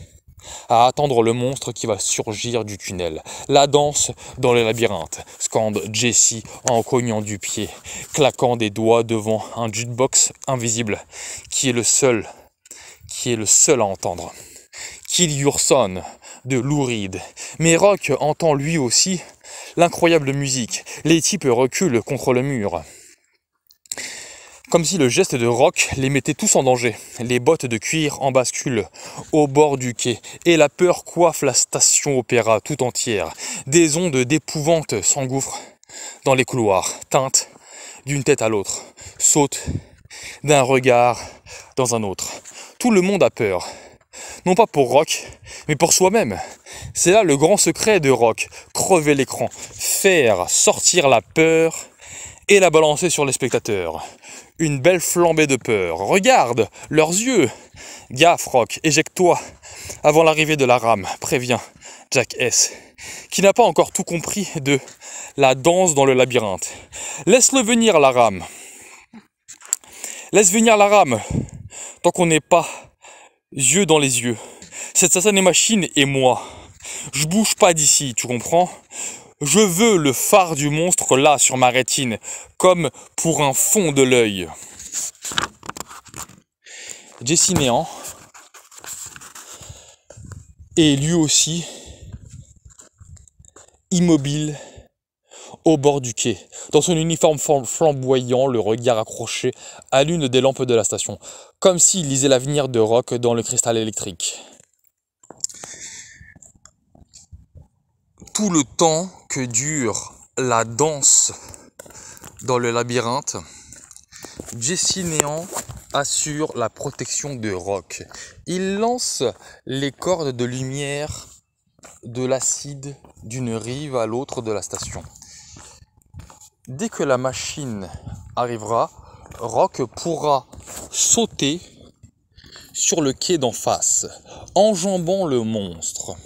à attendre le monstre qui va surgir du tunnel. La danse dans le labyrinthe, scande Jessie en cognant du pied, claquant des doigts devant un jukebox invisible qui est le seul à entendre. Kill Your Son de Lou Reed. Mais Rock entend lui aussi l'incroyable musique. Les types reculent contre le mur. Comme si le geste de Rock les mettait tous en danger. Les bottes de cuir en basculent au bord du quai et la peur coiffe la station opéra tout entière. Des ondes d'épouvante s'engouffrent dans les couloirs, teintent d'une tête à l'autre, sautent d'un regard dans un autre. Tout le monde a peur. Non pas pour Rock, mais pour soi-même. C'est là le grand secret de Rock. Crever l'écran, faire sortir la peur et la balancer sur les spectateurs. Une belle flambée de peur. Regarde leurs yeux. Gaffe, Rock, éjecte-toi avant l'arrivée de la rame, prévient Jack S, qui n'a pas encore tout compris de la danse dans le labyrinthe. Laisse-le venir, la rame. Laisse venir la rame, tant qu'on n'est pas yeux dans les yeux. Cette satanée machine et moi. Je bouge pas d'ici, tu comprends? Je veux le phare du monstre là sur ma rétine, comme pour un fond de l'œil. Jessie Néant est lui aussi immobile au bord du quai, dans son uniforme flamboyant, le regard accroché à l'une des lampes de la station, comme s'il lisait l'avenir de Rock dans le cristal électrique. Tout le temps que dure la danse dans le labyrinthe, Jessie Néant assure la protection de Rock. Il lance les cordes de lumière de l'acide d'une rive à l'autre de la station. Dès que la machine arrivera, Rock pourra sauter sur le quai d'en face, enjambant le monstre.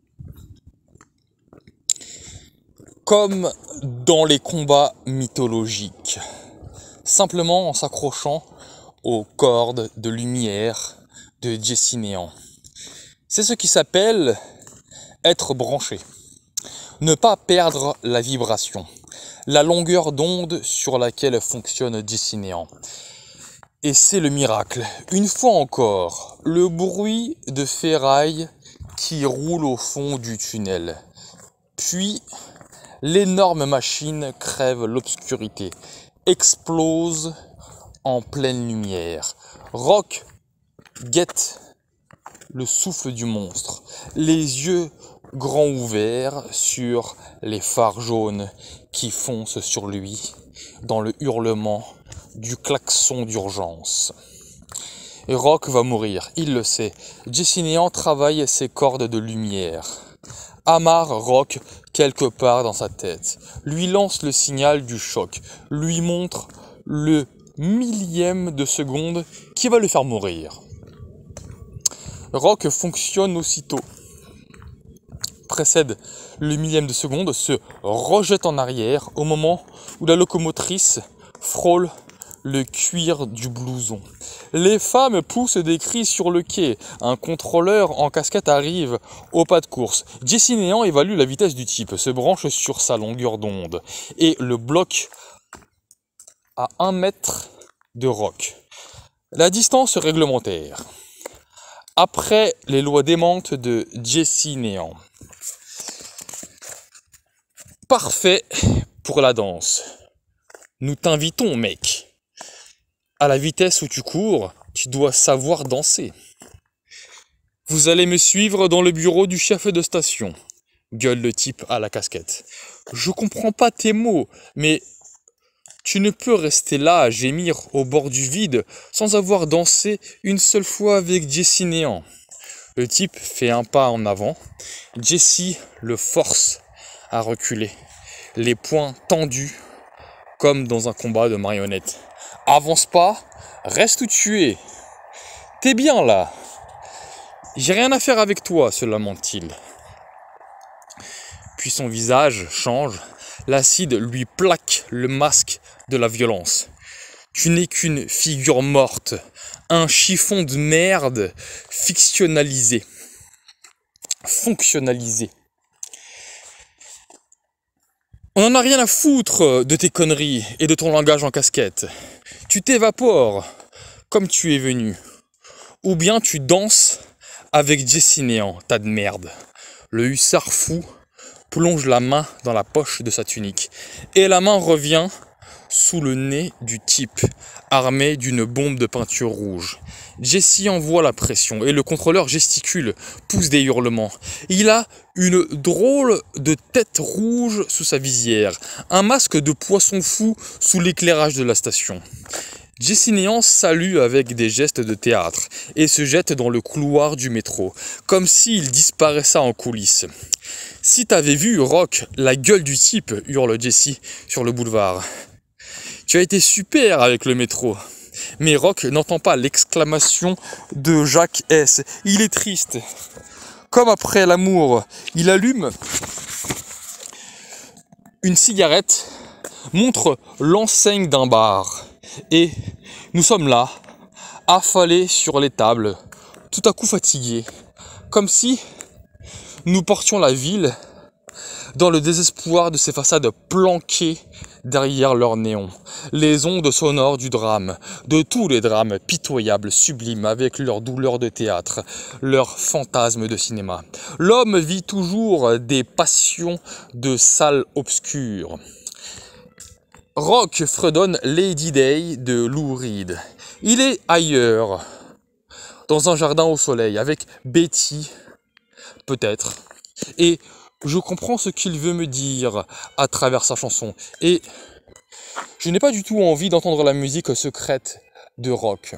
Comme dans les combats mythologiques, simplement en s'accrochant aux cordes de lumière de Jessie Néant. C'est ce qui s'appelle être branché. Ne pas perdre la vibration, la longueur d'onde sur laquelle fonctionne Jessie Néant. Et c'est le miracle. Une fois encore, le bruit de ferraille qui roule au fond du tunnel. Puis, l'énorme machine crève l'obscurité, explose en pleine lumière. Rock guette le souffle du monstre, les yeux grands ouverts sur les phares jaunes qui foncent sur lui dans le hurlement du klaxon d'urgence. Et Rock va mourir, il le sait. Jessie Néant travaille ses cordes de lumière. Amarre Rock quelque part dans sa tête, lui lance le signal du choc, lui montre le millième de seconde qui va le faire mourir. Rock fonctionne aussitôt, précède le millième de seconde, se rejette en arrière au moment où la locomotrice frôle le cuir du blouson. Les femmes poussent des cris sur le quai. Un contrôleur en casquette arrive au pas de course. Jessie Néant évalue la vitesse du type, se branche sur sa longueur d'onde et le bloque à 1 mètre de Rock. La distance réglementaire. Après les lois démentes de Jessie Néant. Parfait pour la danse. Nous t'invitons, mec. À la vitesse où tu cours, tu dois savoir danser. Vous allez me suivre dans le bureau du chef de station, gueule le type à la casquette. Je comprends pas tes mots, mais tu ne peux rester là à gémir au bord du vide sans avoir dansé une seule fois avec Jessie Néant. Le type fait un pas en avant. Jessie le force à reculer, les poings tendus comme dans un combat de marionnettes. Avance pas, reste où tu es. T'es bien là. J'ai rien à faire avec toi, se lamente-t-il. Puis son visage change. L'acide lui plaque le masque de la violence. Tu n'es qu'une figure morte, un chiffon de merde fictionnalisé. fonctionnalisé. On n'en a rien à foutre de tes conneries et de ton langage en casquette. Tu t'évapores comme tu es venu. Ou bien tu danses avec Jessie Néant, tas de merde. Le hussard fou plonge la main dans la poche de sa tunique. Et la main revient sous le nez du type, armé d'une bombe de peinture rouge. Jessie envoie la pression et le contrôleur gesticule, pousse des hurlements. Il a une drôle de tête rouge sous sa visière, un masque de poisson fou sous l'éclairage de la station. Jessie Néant salue avec des gestes de théâtre et se jette dans le couloir du métro, comme s'il disparaissait en coulisses. « Si t'avais vu, Rock, la gueule du type !» hurle Jessie sur le boulevard. « Tu as été super avec le métro !» Mais Rock n'entend pas l'exclamation de Jacques S. Il est triste. Comme après l'amour, il allume une cigarette, montre l'enseigne d'un bar. Et nous sommes là, affalés sur les tables, tout à coup fatigués, comme si nous portions la ville dans le désespoir de ces façades planquées derrière leurs néons. Les ondes sonores du drame, de tous les drames pitoyables, sublimes, avec leurs douleurs de théâtre, leurs fantasmes de cinéma. L'homme vit toujours des passions de salle obscure. Rock fredonne Lady Day de Lou Reed. Il est ailleurs, dans un jardin au soleil, avec Betty, peut-être. Et je comprends ce qu'il veut me dire à travers sa chanson. Et je n'ai pas du tout envie d'entendre la musique secrète de Rock.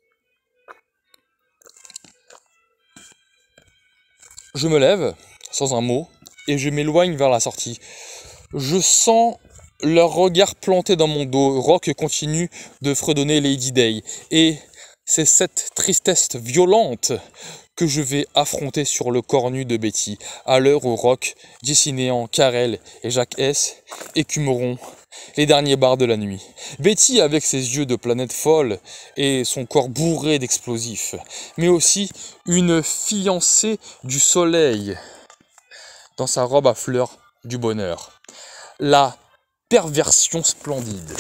Je me lève, sans un mot, et je m'éloigne vers la sortie. Je sens leur regard planté dans mon dos. Rock continue de fredonner Lady Day. Et c'est cette tristesse violente que je vais affronter sur le corps nu de Betty, à l'heure où Rock, Jessie Néant, Karel et Jacques S. écumeront les derniers bars de la nuit. Betty avec ses yeux de planète folle et son corps bourré d'explosifs, mais aussi une fiancée du soleil dans sa robe à fleurs du bonheur. La perversion splendide.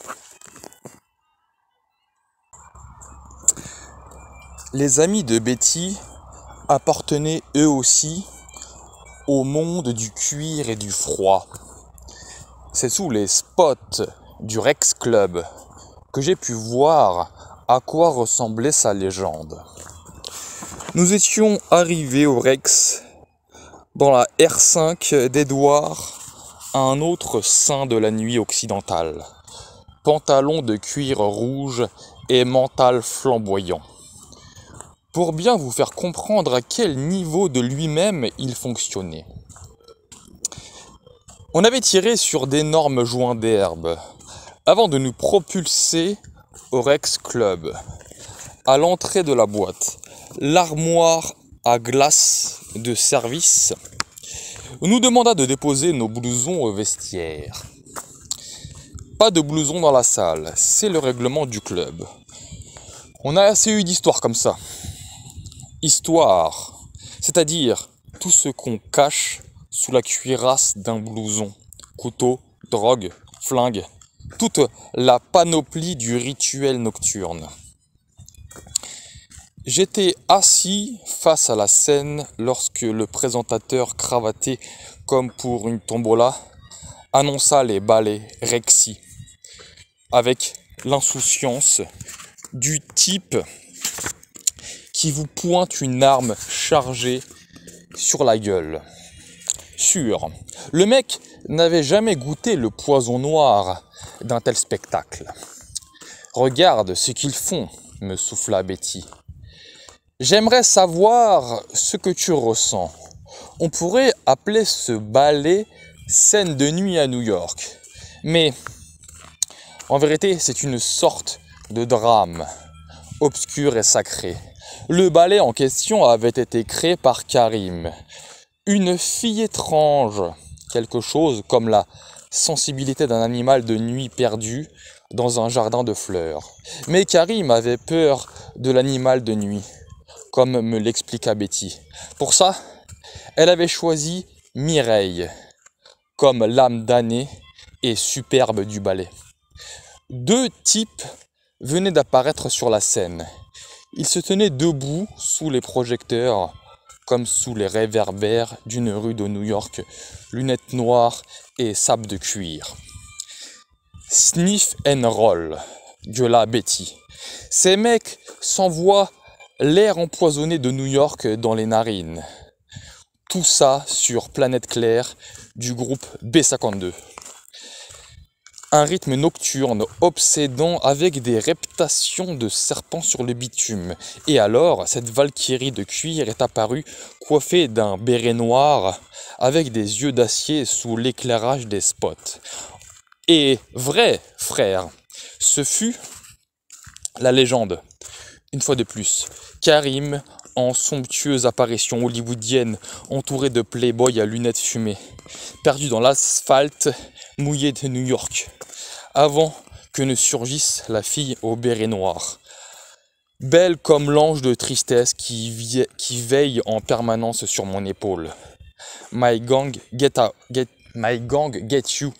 Les amis de Betty appartenaient eux aussi au monde du cuir et du froid. C'est sous les spots du Rex Club que j'ai pu voir à quoi ressemblait sa légende. Nous étions arrivés au Rex dans la R5 d'Edouard, un autre saint de la nuit occidentale. Pantalon de cuir rouge et mental flamboyant. Pour bien vous faire comprendre à quel niveau de lui-même il fonctionnait. On avait tiré sur d'énormes joints d'herbe avant de nous propulser au Rex Club. À l'entrée de la boîte, l'armoire à glace de service nous demanda de déposer nos blousons au vestiaire. Pas de blousons dans la salle, c'est le règlement du club. On a assez eu d'histoires comme ça. Histoire, c'est-à-dire tout ce qu'on cache sous la cuirasse d'un blouson. Couteau, drogue, flingue, toute la panoplie du rituel nocturne. J'étais assis face à la scène lorsque le présentateur cravaté comme pour une tombola annonça les ballets Rexy avec l'insouciance du type qui vous pointe une arme chargée sur la gueule. Sûr, le mec n'avait jamais goûté le poison noir d'un tel spectacle. Regarde ce qu'ils font, me souffla Betty. J'aimerais savoir ce que tu ressens. On pourrait appeler ce ballet scène de nuit à New York. Mais en vérité, c'est une sorte de drame, obscur et sacré. Le ballet en question avait été créé par Karim, une fille étrange, quelque chose comme la sensibilité d'un animal de nuit perdu dans un jardin de fleurs. Mais Karim avait peur de l'animal de nuit, comme me l'expliqua Betty. Pour ça, Elle avait choisi Mireille comme l'âme damnée et superbe du ballet. Deux types venaient d'apparaître sur la scène. Ils se tenaient debout sous les projecteurs, comme sous les réverbères d'une rue de New York, lunettes noires et sables de cuir. Sniff and roll, gueula Betty. Ces mecs s'envoient l'air empoisonné de New York dans les narines. Tout ça sur Planète Claire du groupe B52. Un rythme nocturne obsédant avec des reptations de serpents sur le bitume. Et alors, cette valkyrie de cuir est apparue coiffée d'un béret noir avec des yeux d'acier sous l'éclairage des spots. Et vrai, frère, ce fut la légende, une fois de plus. Karim, en somptueuse apparition hollywoodienne, entouré de playboys à lunettes fumées, perdu dans l'asphalte mouillé de New York, avant que ne surgisse la fille au béret noir, belle comme l'ange de tristesse qui veille en permanence sur mon épaule. My gang get you.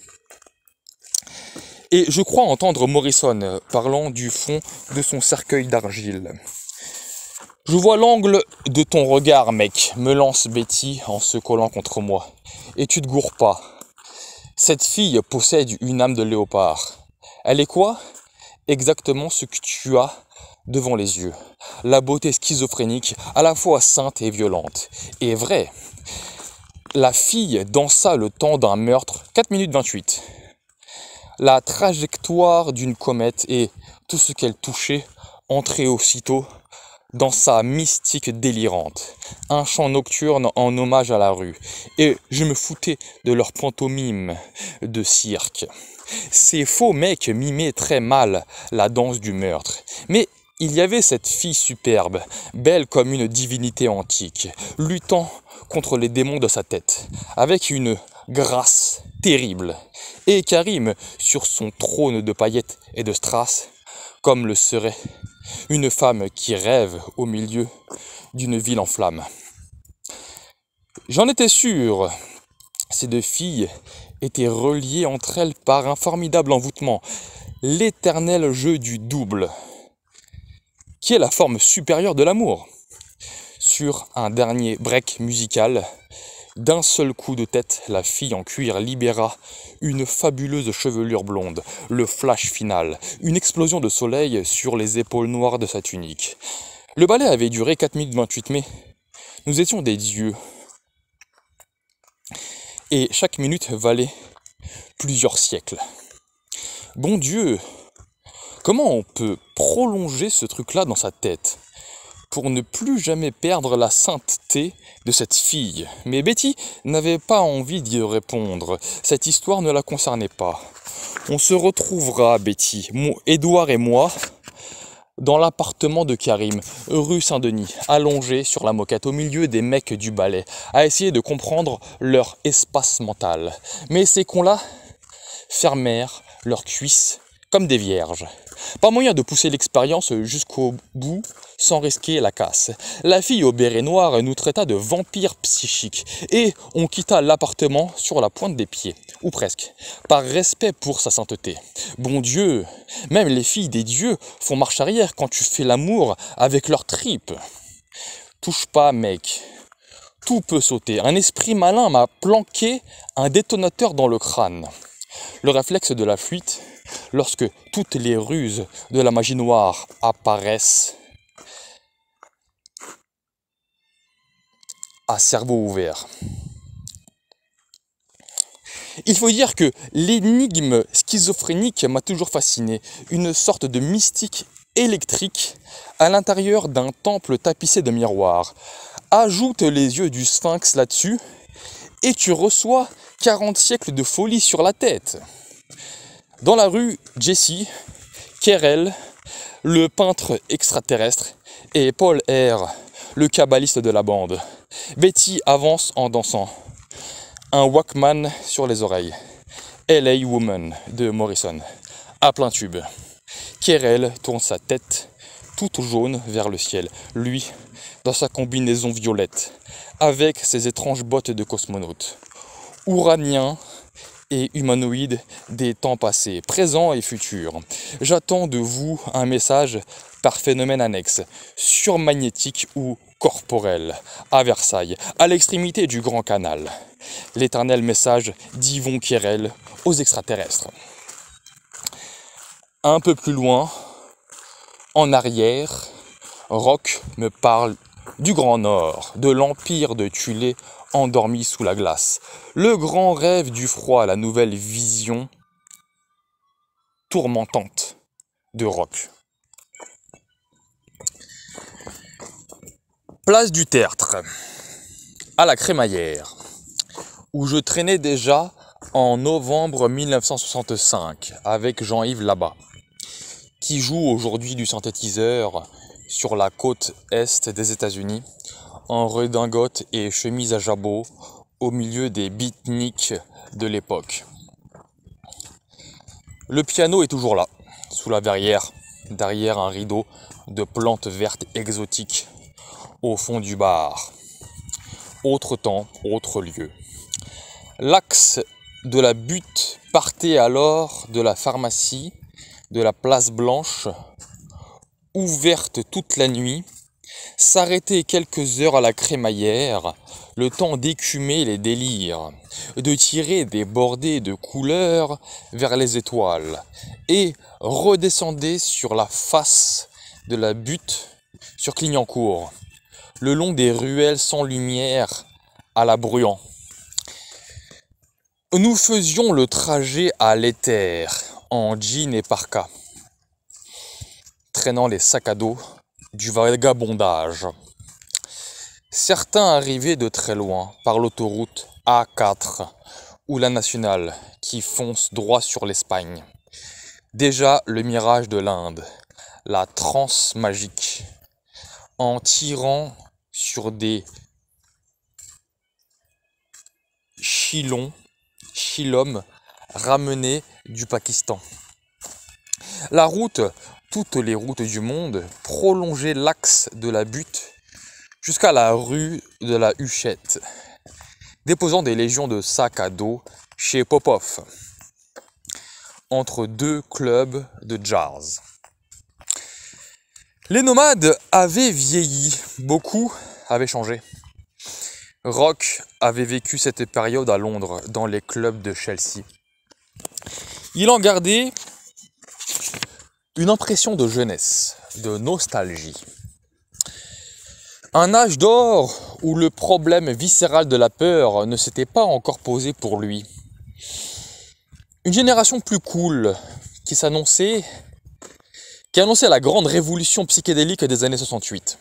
Et je crois entendre Morrison parlant du fond de son cercueil d'argile. Je vois l'angle de ton regard, mec, me lance Betty en se collant contre moi. Et tu te gourres pas. Cette fille possède une âme de léopard. Elle est quoi? Exactement ce que tu as devant les yeux. La beauté schizophrénique, à la fois sainte et violente. Et vrai, la fille dansa le temps d'un meurtre, 4 minutes 28. La trajectoire d'une comète et tout ce qu'elle touchait entrait aussitôt dans sa mystique délirante. Un chant nocturne en hommage à la rue. Et je me foutais de leur pantomime de cirque. Ces faux mecs mimaient très mal la danse du meurtre. Mais il y avait cette fille superbe, belle comme une divinité antique, luttant contre les démons de sa tête, avec une grâce terrible. Et Karim, sur son trône de paillettes et de strass, comme le serait une femme qui rêve au milieu d'une ville en flammes. J'en étais sûr, ces deux filles étaient reliées entre elles par un formidable envoûtement, l'éternel jeu du double, qui est la forme supérieure de l'amour. Sur un dernier break musical, d'un seul coup de tête, la fille en cuir libéra une fabuleuse chevelure blonde, le flash final, une explosion de soleil sur les épaules noires de sa tunique. Le ballet avait duré 4 minutes 28, mais nous étions des dieux. Et chaque minute valait plusieurs siècles. Bon Dieu, comment on peut prolonger ce truc-là dans sa tête pour ne plus jamais perdre la sainteté de cette fille? Mais Betty n'avait pas envie d'y répondre. Cette histoire ne la concernait pas. On se retrouvera, Betty, Édouard et moi, dans l'appartement de Karim, rue Saint-Denis, allongé sur la moquette au milieu des mecs du ballet, à essayer de comprendre leur espace mental. Mais ces cons-là fermèrent leurs cuisses comme des vierges. Pas moyen de pousser l'expérience jusqu'au bout sans risquer la casse. La fille au béret noir nous traita de vampires psychiques et on quitta l'appartement sur la pointe des pieds, ou presque, par respect pour sa sainteté. Bon Dieu, même les filles des dieux font marche arrière quand tu fais l'amour avec leurs tripes. Touche pas, mec. Tout peut sauter. Un esprit malin m'a planqué un détonateur dans le crâne. Le réflexe de la fuite, lorsque toutes les ruses de la magie noire apparaissent à cerveau ouvert. Il faut dire que l'énigme schizophrénique m'a toujours fasciné, une sorte de mystique électrique à l'intérieur d'un temple tapissé de miroirs. Ajoute les yeux du sphinx là-dessus et tu reçois 40 siècles de folie sur la tête. Dans la rue, Jesse, Kerel, le peintre extraterrestre, et Paul R., le kabbaliste de la bande. Betty avance en dansant, un Walkman sur les oreilles. LA Woman de Morrison, à plein tube. Kerel tourne sa tête toute jaune vers le ciel. Lui, dans sa combinaison violette, avec ses étranges bottes de cosmonaute. Uranien et humanoïde des temps passés, présents et futurs. J'attends de vous un message par phénomène annexe, surmagnétique ou corporel, à Versailles, à l'extrémité du Grand Canal. L'éternel message d'Yvon Quérel aux extraterrestres. Un peu plus loin, en arrière, Rock me parle du Grand Nord, de l'empire de Tulé endormi sous la glace. Le grand rêve du froid, la nouvelle vision tourmentante de Rock. Place du Tertre, à la Crémaillère, où je traînais déjà en novembre 1965 avec Jean-Yves Labat, qui joue aujourd'hui du synthétiseur sur la côte est des États-Unis, en redingote et chemise à jabot, au milieu des beatniks de l'époque. Le piano est toujours là, sous la verrière, derrière un rideau de plantes vertes exotiques, au fond du bar. Autre temps, autre lieu. L'axe de la butte partait alors de la pharmacie, de la place Blanche, ouverte toute la nuit, s'arrêter quelques heures à la Crémaillère, le temps d'écumer les délires, de tirer des bordées de couleurs vers les étoiles, et redescender sur la face de la butte sur Clignancourt, le long des ruelles sans lumière à la Bruant. Nous faisions le trajet à l'éther, en jean et parka, traînant les sacs à dos du vagabondage. Certains arrivaient de très loin, par l'autoroute A4 ou la nationale, qui fonce droit sur l'Espagne. Déjà le mirage de l'Inde, la transe magique, en tirant sur des chilons ramenés du Pakistan. La route, toutes les routes du monde, prolongeait l'axe de la butte jusqu'à la rue de la Huchette, déposant des légions de sacs à dos chez Popov, entre deux clubs de jazz. Les nomades avaient vieilli, beaucoup avaient changé. Rock avait vécu cette période à Londres, dans les clubs de Chelsea. Il en gardait une impression de jeunesse, de nostalgie. Un âge d'or où le problème viscéral de la peur ne s'était pas encore posé pour lui. Une génération plus cool qui annonçait la grande révolution psychédélique des années 68.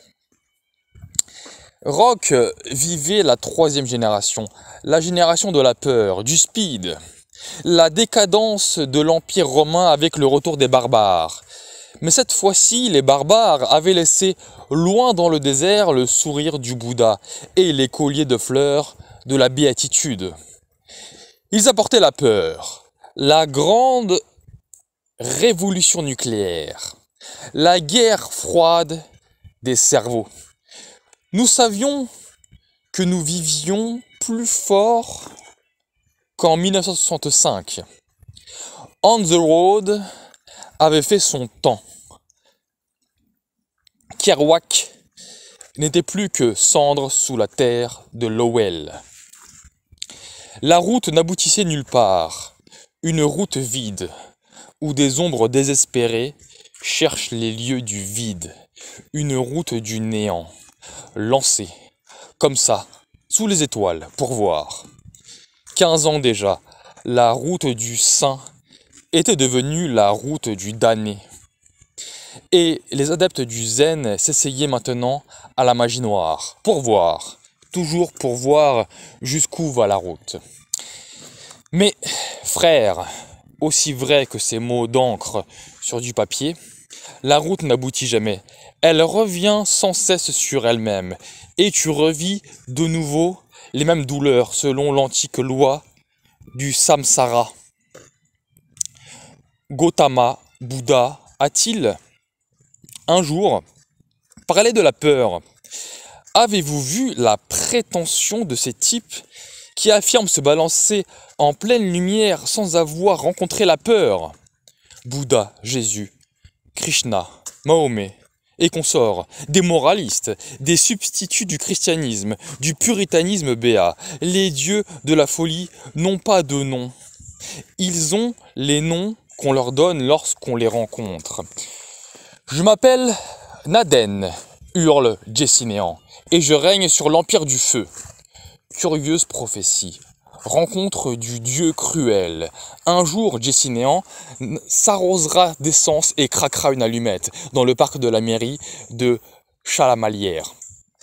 Rock vivait la troisième génération, la génération de la peur, du speed, la décadence de l'Empire romain avec le retour des barbares. Mais cette fois-ci, les barbares avaient laissé loin dans le désert le sourire du Bouddha et les colliers de fleurs de la béatitude. Ils apportaient la peur, la grande révolution nucléaire, la guerre froide des cerveaux. Nous savions que nous vivions plus fort qu'en 1965. On the Road avait fait son temps. Kerouac n'était plus que cendre sous la terre de Lowell. La route n'aboutissait nulle part, une route vide, où des ombres désespérées cherchent les lieux du vide, une route du néant. Lancé, comme ça, sous les étoiles, pour voir. 15 ans déjà, la route du saint était devenue la route du damné. Et les adeptes du zen s'essayaient maintenant à la magie noire, pour voir, toujours pour voir jusqu'où va la route. Mais, frère, aussi vrai que ces mots d'encre sur du papier, la route n'aboutit jamais. Elle revient sans cesse sur elle-même, et tu revis de nouveau les mêmes douleurs selon l'antique loi du samsara. Gautama, Bouddha, a-t-il un jour, parlait de la peur. Avez-vous vu la prétention de ces types qui affirment se balancer en pleine lumière sans avoir rencontré la peur? Bouddha, Jésus, Krishna, Mahomet et consorts, des moralistes, des substituts du christianisme, du puritanisme béat. Les dieux de la folie n'ont pas de nom. Ils ont les noms qu'on leur donne lorsqu'on les rencontre. Je m'appelle Naden, hurle Jessinéan, et je règne sur l'empire du feu. Curieuse prophétie. Rencontre du dieu cruel. Un jour, Jessinéan s'arrosera d'essence et craquera une allumette dans le parc de la mairie de Chalamalière.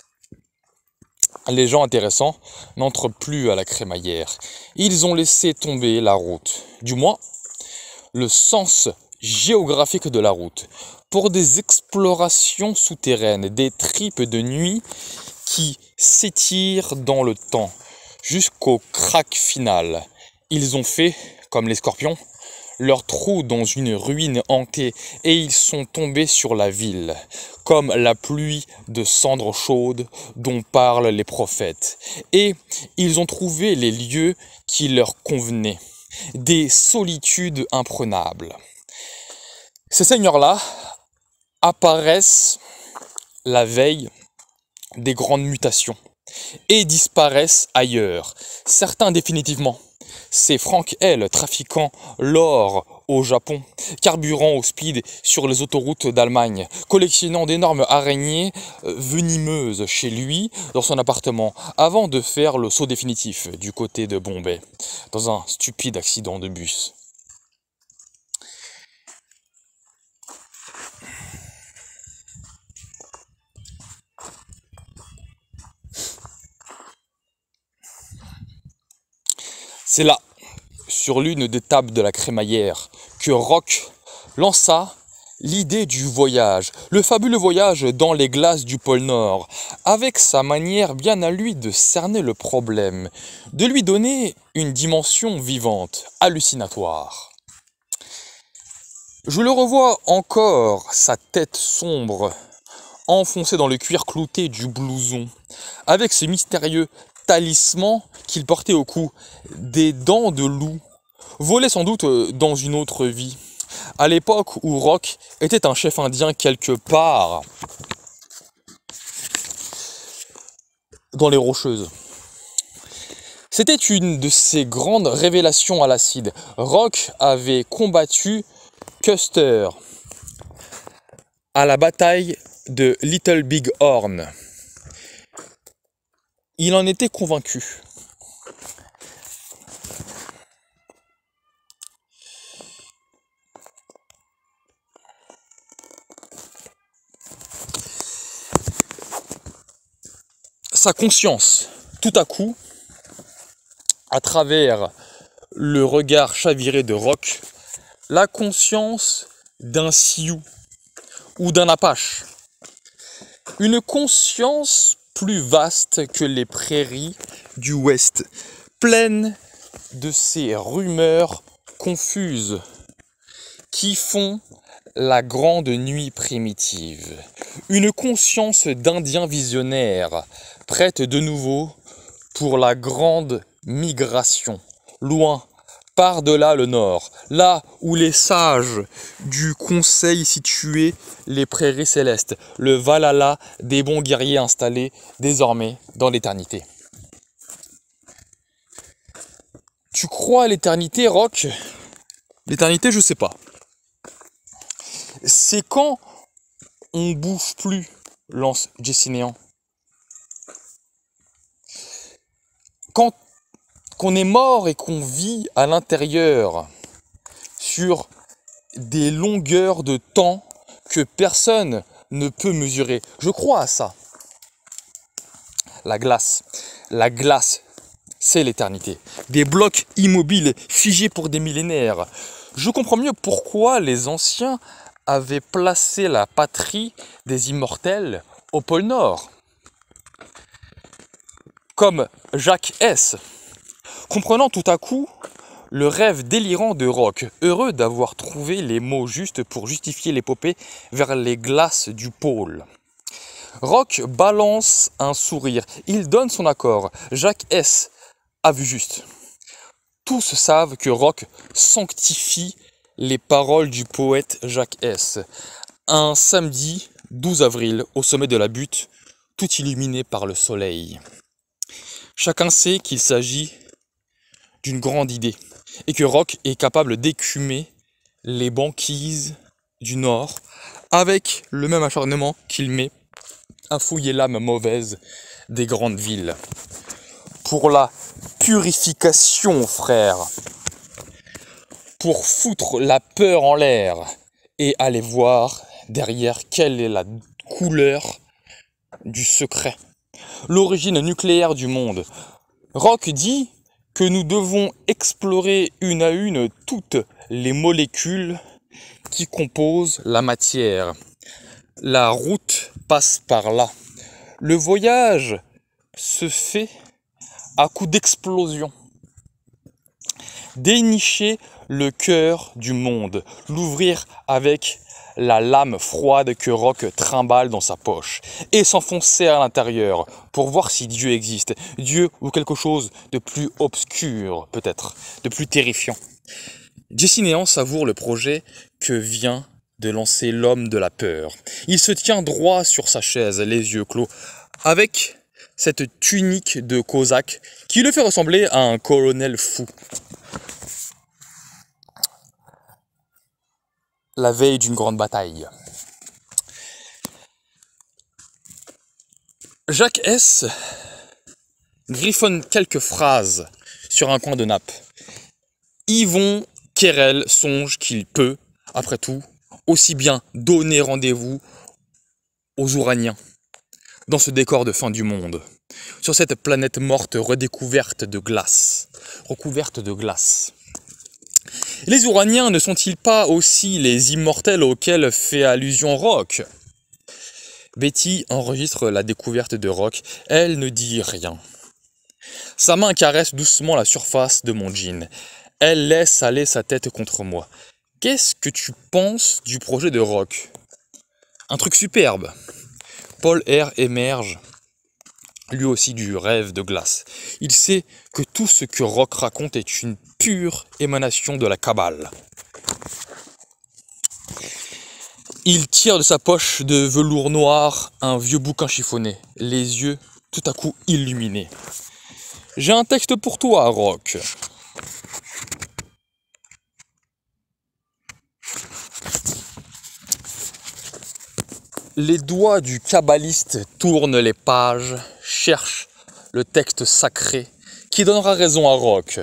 Les gens intéressants n'entrent plus à la crémaillère. Ils ont laissé tomber la route. Du moins, le sens géographique de la route. Pour des explorations souterraines, des tripes de nuit qui s'étirent dans le temps, jusqu'au crack final. Ils ont fait, comme les scorpions, leur trou dans une ruine hantée et ils sont tombés sur la ville, comme la pluie de cendres chaudes dont parlent les prophètes. Et ils ont trouvé les lieux qui leur convenaient, des solitudes imprenables. Ces seigneurs-là apparaissent la veille des grandes mutations et disparaissent ailleurs, certains définitivement. C'est Frank L, trafiquant l'or au Japon, carburant au speed sur les autoroutes d'Allemagne, collectionnant d'énormes araignées venimeuses chez lui dans son appartement, avant de faire le saut définitif du côté de Bombay, dans un stupide accident de bus. C'est là, sur l'une des tables de la crémaillère, que Rock lança l'idée du voyage, le fabuleux voyage dans les glaces du pôle Nord, avec sa manière bien à lui de cerner le problème, de lui donner une dimension vivante, hallucinatoire. Je le revois encore, sa tête sombre, enfoncée dans le cuir clouté du blouson, avec ce mystérieux talisman qu'il portait au cou, des dents de loup, volées sans doute dans une autre vie, à l'époque où Rock était un chef indien quelque part dans les Rocheuses. C'était une de ses grandes révélations à l'acide. Rock avait combattu Custer à la bataille de Little Big Horn. Il en était convaincu. Sa conscience, tout à coup, à travers le regard chaviré de Rock, la conscience d'un Sioux ou d'un Apache. Une conscience plus vaste que les prairies du Ouest, pleine de ces rumeurs confuses qui font la grande nuit primitive. Une conscience d'Indien visionnaire, prête de nouveau pour la grande migration, loin, par-delà le nord, là où les sages du conseil situaient les prairies célestes, le Valhalla des bons guerriers installés désormais dans l'éternité. Tu crois à l'éternité, Rock? L'éternité, je sais pas. C'est quand on bouffe plus, lance Jessinéan. Quand qu'on est mort et qu'on vit à l'intérieur sur des longueurs de temps que personne ne peut mesurer. Je crois à ça. La glace, c'est l'éternité. Des blocs immobiles, figés pour des millénaires. Je comprends mieux pourquoi les anciens avaient placé la patrie des immortels au pôle Nord. Comme Jacques S., comprenant tout à coup Le rêve délirant de Rock, heureux d'avoir trouvé les mots justes pour justifier l'épopée vers les glaces du pôle. Rock balance un sourire, il donne son accord. Jacques S a vu juste. Tous savent que Rock sanctifie les paroles du poète Jacques S. Un samedi 12 avril, au sommet de la butte, tout illuminé par le soleil. Chacun sait qu'il s'agit d'une grande idée et que Rock est capable d'écumer les banquises du Nord avec le même acharnement qu'il met à fouiller l'âme mauvaise des grandes villes. Pour la purification, frère, pour foutre la peur en l'air et aller voir derrière quelle est la couleur du secret, l'origine nucléaire du monde. Rock dit que nous devons explorer une à une toutes les molécules qui composent la matière. La route passe par là. Le voyage se fait à coup d'explosion. Dénicher le cœur du monde, l'ouvrir avec la lame froide que Rock trimballe dans sa poche et s'enfoncer à l'intérieur pour voir si Dieu existe. Dieu ou quelque chose de plus obscur, peut-être, de plus terrifiant. Jesse Néant savoure le projet que vient de lancer l'homme de la peur. Il se tient droit sur sa chaise, les yeux clos, avec cette tunique de cosaque qui le fait ressembler à un colonel fou. La veille d'une grande bataille. Jacques S griffonne quelques phrases sur un coin de nappe. Yvon Querelle songe qu'il peut, après tout, aussi bien donner rendez-vous aux Ouraniens dans ce décor de fin du monde, sur cette planète morte recouverte de glace. Les Ouraniens ne sont-ils pas aussi les immortels auxquels fait allusion Rock ? Betty enregistre la découverte de Rock, elle ne dit rien. Sa main caresse doucement la surface de mon jean. Elle laisse aller sa tête contre moi. Qu'est-ce que tu penses du projet de Rock ? Un truc superbe. Paul R émerge, lui aussi du rêve de glace. Il sait que tout ce que Rock raconte est une pure émanation de la Kabbale. Il tire de sa poche de velours noir un vieux bouquin chiffonné, les yeux tout à coup illuminés. J'ai un texte pour toi, Rock. Les doigts du kabbaliste tournent les pages, cherchent le texte sacré qui donnera raison à Rock.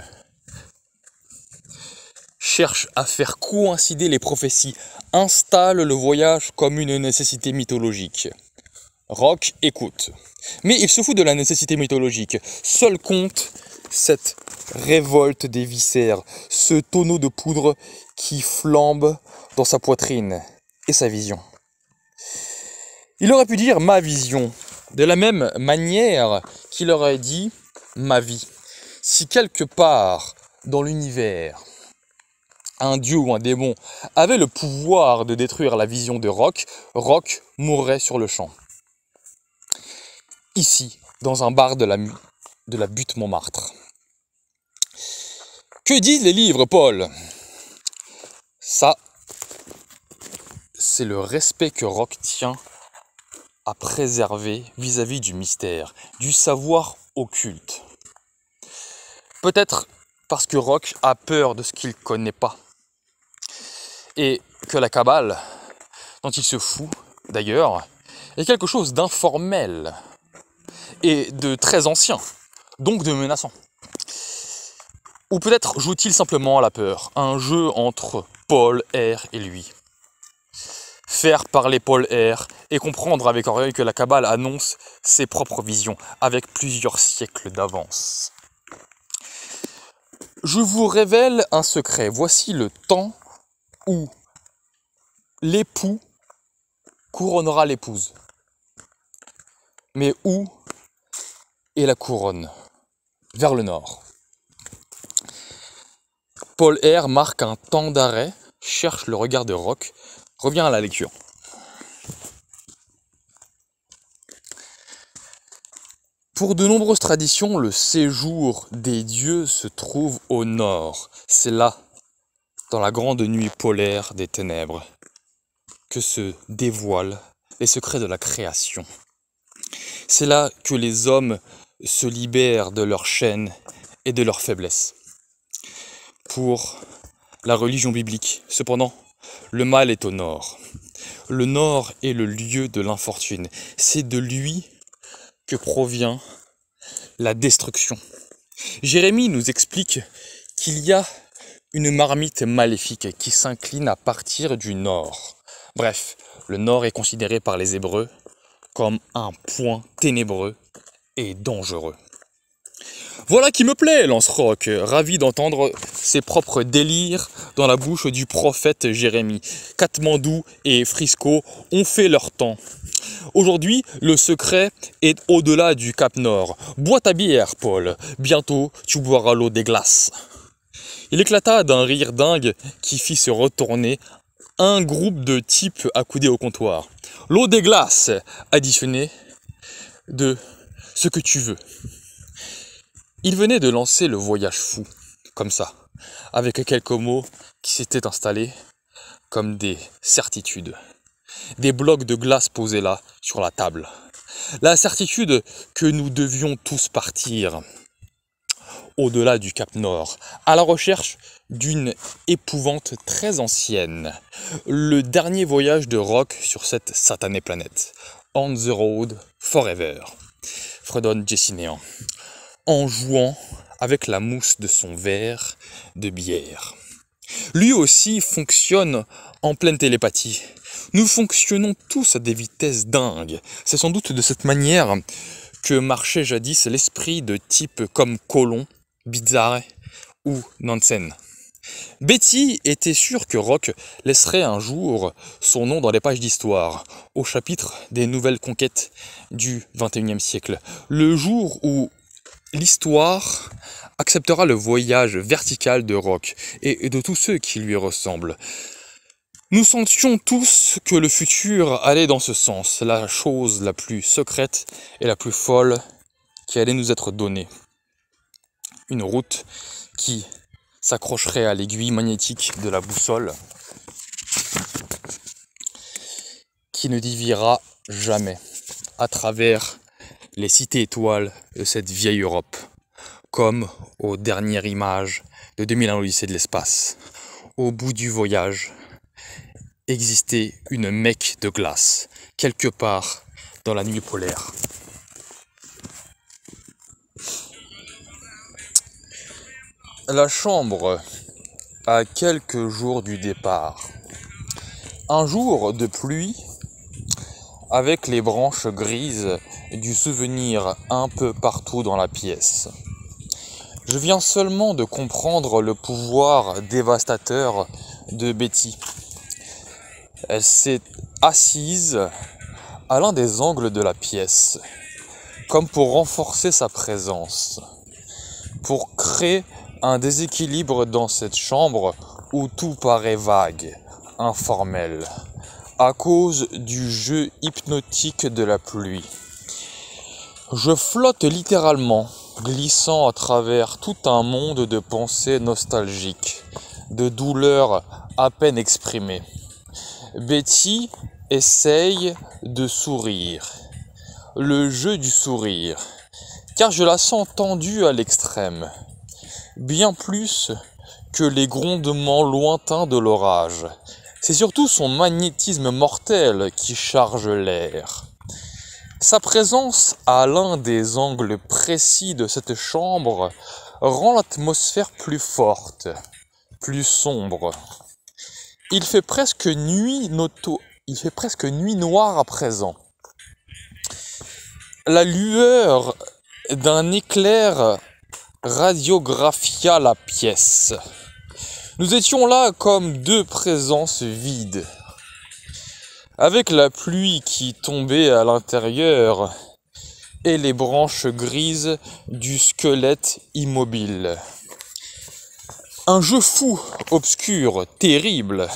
Cherche à faire coïncider les prophéties, installe le voyage comme une nécessité mythologique. Rock écoute. Mais il se fout de la nécessité mythologique. Seul compte cette révolte des viscères, ce tonneau de poudre qui flambe dans sa poitrine et sa vision. Il aurait pu dire ma vision, de la même manière qu'il aurait dit ma vie. Si quelque part dans l'univers, un dieu ou un démon avait le pouvoir de détruire la vision de Rock, Rock mourrait sur le champ. Ici, dans un bar de la butte Montmartre. Que disent les livres, Paul ? Ça, c'est le respect que Rock tient à préserver vis-à-vis du mystère, du savoir occulte. Peut-être parce que Rock a peur de ce qu'il ne connaît pas. Et que la Kabbale, dont il se fout d'ailleurs, est quelque chose d'informel et de très ancien, donc de menaçant. Ou peut-être joue-t-il simplement à la peur, un jeu entre Paul R et lui. Faire parler Paul R et comprendre avec orgueil que la Kabbale annonce ses propres visions avec plusieurs siècles d'avance. Je vous révèle un secret. Voici le temps où l'époux couronnera l'épouse. Mais où est la couronne ? Vers le nord. Paul R marque un temps d'arrêt, cherche le regard de Rock, revient à la lecture. Pour de nombreuses traditions, le séjour des dieux se trouve au nord. C'est là, dans la grande nuit polaire des ténèbres, que se dévoilent les secrets de la création. C'est là que les hommes se libèrent de leurs chaînes et de leurs faiblesses. Pour la religion biblique, cependant, le mal est au nord. Le nord est le lieu de l'infortune. C'est de lui que provient la destruction. Jérémie nous explique qu'il y a une marmite maléfique qui s'incline à partir du nord. Bref, le nord est considéré par les Hébreux comme un point ténébreux et dangereux. Voilà qui me plaît, lance Rock, ravi d'entendre ses propres délires dans la bouche du prophète Jérémie. Katmandou et Frisco ont fait leur temps. Aujourd'hui, le secret est au-delà du Cap Nord. Bois ta bière, Paul. Bientôt, tu boiras l'eau des glaces. Il éclata d'un rire dingue qui fit se retourner un groupe de types accoudés au comptoir. L'eau des glaces, additionné de ce que tu veux. Il venait de lancer le voyage fou, comme ça, avec quelques mots qui s'étaient installés comme des certitudes. Des blocs de glace posés là, sur la table. La certitude que nous devions tous partir au-delà du Cap Nord, à la recherche d'une épouvante très ancienne. Le dernier voyage de Rock sur cette satanée planète. On the road forever. Fredonne Jessinéan. En jouant avec la mousse de son verre de bière. Lui aussi fonctionne en pleine télépathie. Nous fonctionnons tous à des vitesses dingues. C'est sans doute de cette manière que marchait jadis l'esprit de types comme Colomb, Bizarre ou Nansen. Betty était sûre que Rock laisserait un jour son nom dans les pages d'histoire, au chapitre des nouvelles conquêtes du XXIe siècle. Le jour où l'histoire acceptera le voyage vertical de Rock et de tous ceux qui lui ressemblent. Nous sentions tous que le futur allait dans ce sens, la chose la plus secrète et la plus folle qui allait nous être donnée. Une route qui s'accrocherait à l'aiguille magnétique de la boussole, qui ne déviera jamais à travers les cités étoiles de cette vieille Europe, comme aux dernières images de 2001 l'Odyssée de l'espace. Au bout du voyage, existait une Mecque de glace, quelque part dans la nuit polaire. La chambre, à quelques jours du départ. Un jour de pluie, avec les branches grises du souvenir un peu partout dans la pièce. Je viens seulement de comprendre le pouvoir dévastateur de Betty. Elle s'est assise à l'un des angles de la pièce, comme pour renforcer sa présence, pour créer un déséquilibre dans cette chambre où tout paraît vague, informel, à cause du jeu hypnotique de la pluie. Je flotte littéralement, glissant à travers tout un monde de pensées nostalgiques, de douleurs à peine exprimées. Betty essaye de sourire, le jeu du sourire, car je la sens tendue à l'extrême, bien plus que les grondements lointains de l'orage. C'est surtout son magnétisme mortel qui charge l'air. Sa présence à l'un des angles précis de cette chambre rend l'atmosphère plus forte, plus sombre. Il fait presque nuit noire à présent. La lueur d'un éclair radiographia la pièce. Nous étions là comme deux présences vides. Avec la pluie qui tombait à l'intérieur et les branches grises du squelette immobile. Un jeu fou, obscur, terrible,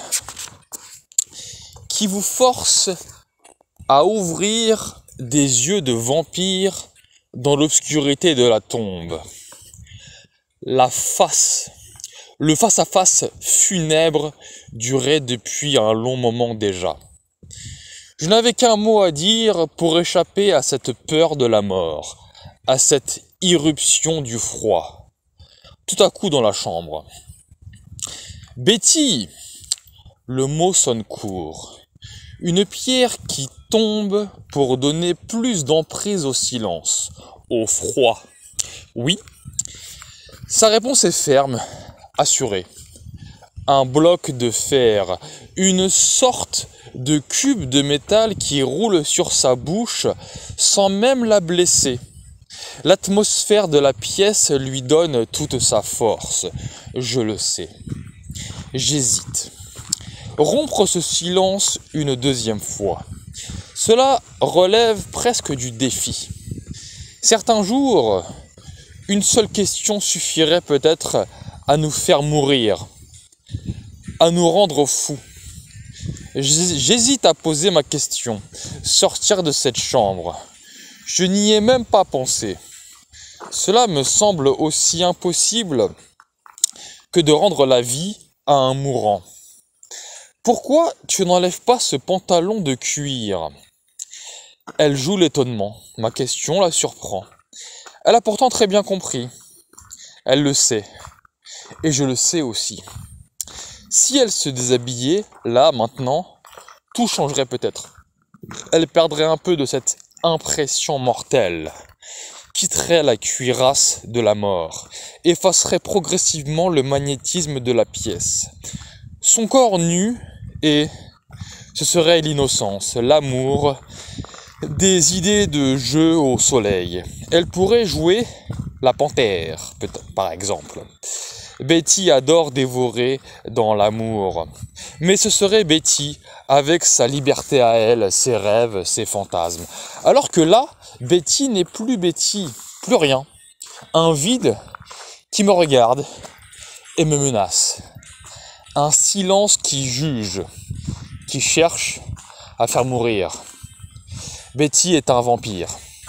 qui vous force à ouvrir des yeux de vampire dans l'obscurité de la tombe. Le face-à-face funèbre durait depuis un long moment déjà. Je n'avais qu'un mot à dire pour échapper à cette peur de la mort, à cette irruption du froid. Tout à coup dans la chambre. « Betty !» Le mot sonne court. Une pierre qui tombe pour donner plus d'emprise au silence, au froid. Oui, sa réponse est ferme, assurée. Un bloc de fer, une sorte de cube de métal qui roule sur sa bouche sans même la blesser. L'atmosphère de la pièce lui donne toute sa force, je le sais. J'hésite. Rompre ce silence une deuxième fois. Cela relève presque du défi. Certains jours, une seule question suffirait peut-être à nous faire mourir, à nous rendre fous. J'hésite à poser ma question, sortir de cette chambre. Je n'y ai même pas pensé. Cela me semble aussi impossible que de rendre la vie à un mourant. Pourquoi tu n'enlèves pas ce pantalon de cuir ? Elle joue l'étonnement. Ma question la surprend. Elle a pourtant très bien compris. Elle le sait. Et je le sais aussi. Si elle se déshabillait, là, maintenant, tout changerait peut-être. Elle perdrait un peu de cette impression mortelle, quitterait la cuirasse de la mort, effacerait progressivement le magnétisme de la pièce. Son corps nu, et ce serait l'innocence, l'amour, des idées de jeu au soleil. Elle pourrait jouer la panthère, peut-être, par exemple. Betty adore dévorer dans l'amour. Mais ce serait Betty, avec sa liberté à elle, ses rêves, ses fantasmes. Alors que là, Betty n'est plus Betty, plus rien. Un vide qui me regarde et me menace. Un silence qui juge, qui cherche à faire mourir. Betty est un vampire.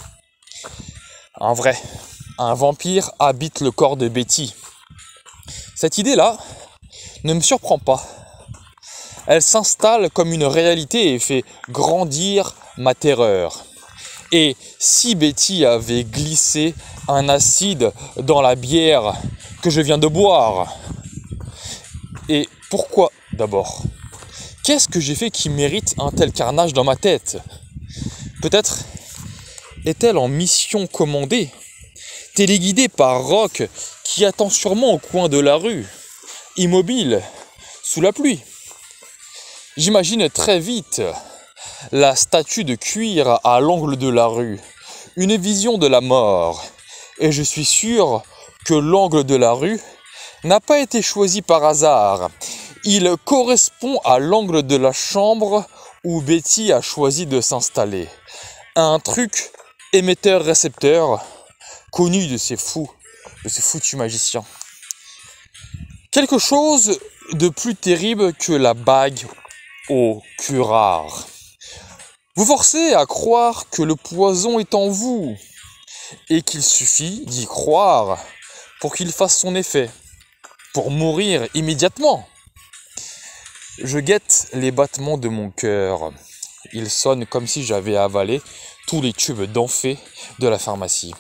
Un vrai. Un vampire habite le corps de Betty. Cette idée-là ne me surprend pas. Elle s'installe comme une réalité et fait grandir ma terreur. Et si Betty avait glissé un acide dans la bière que je viens de boire? Et pourquoi d'abord? Qu'est-ce que j'ai fait qui mérite un tel carnage dans ma tête? Peut-être est-elle en mission commandée, téléguidée par Rock qui attend sûrement au coin de la rue, immobile, sous la pluie. J'imagine très vite la statue de cuir à l'angle de la rue, une vision de la mort. Et je suis sûr que l'angle de la rue n'a pas été choisi par hasard. Il correspond à l'angle de la chambre où Betty a choisi de s'installer. Un truc émetteur-récepteur connu de ces foutus magiciens. Quelque chose de plus terrible que la bague au curare. Vous forcez à croire que le poison est en vous et qu'il suffit d'y croire pour qu'il fasse son effet, pour mourir immédiatement. Je guette les battements de mon cœur. Ils sonnent comme si j'avais avalé tous les tubes d'Enphée de la pharmacie.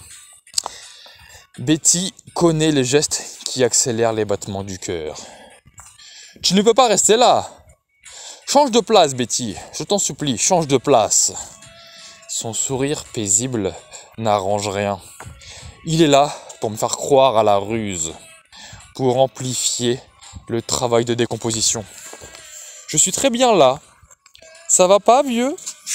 Betty connaît les gestes qui accélèrent les battements du cœur. « Tu ne peux pas rester là !»« Change de place, Betty, je t'en supplie, change de place !» Son sourire paisible n'arrange rien. Il est là pour me faire croire à la ruse, pour amplifier le travail de décomposition. Je suis très bien là. Ça va pas, vieux ?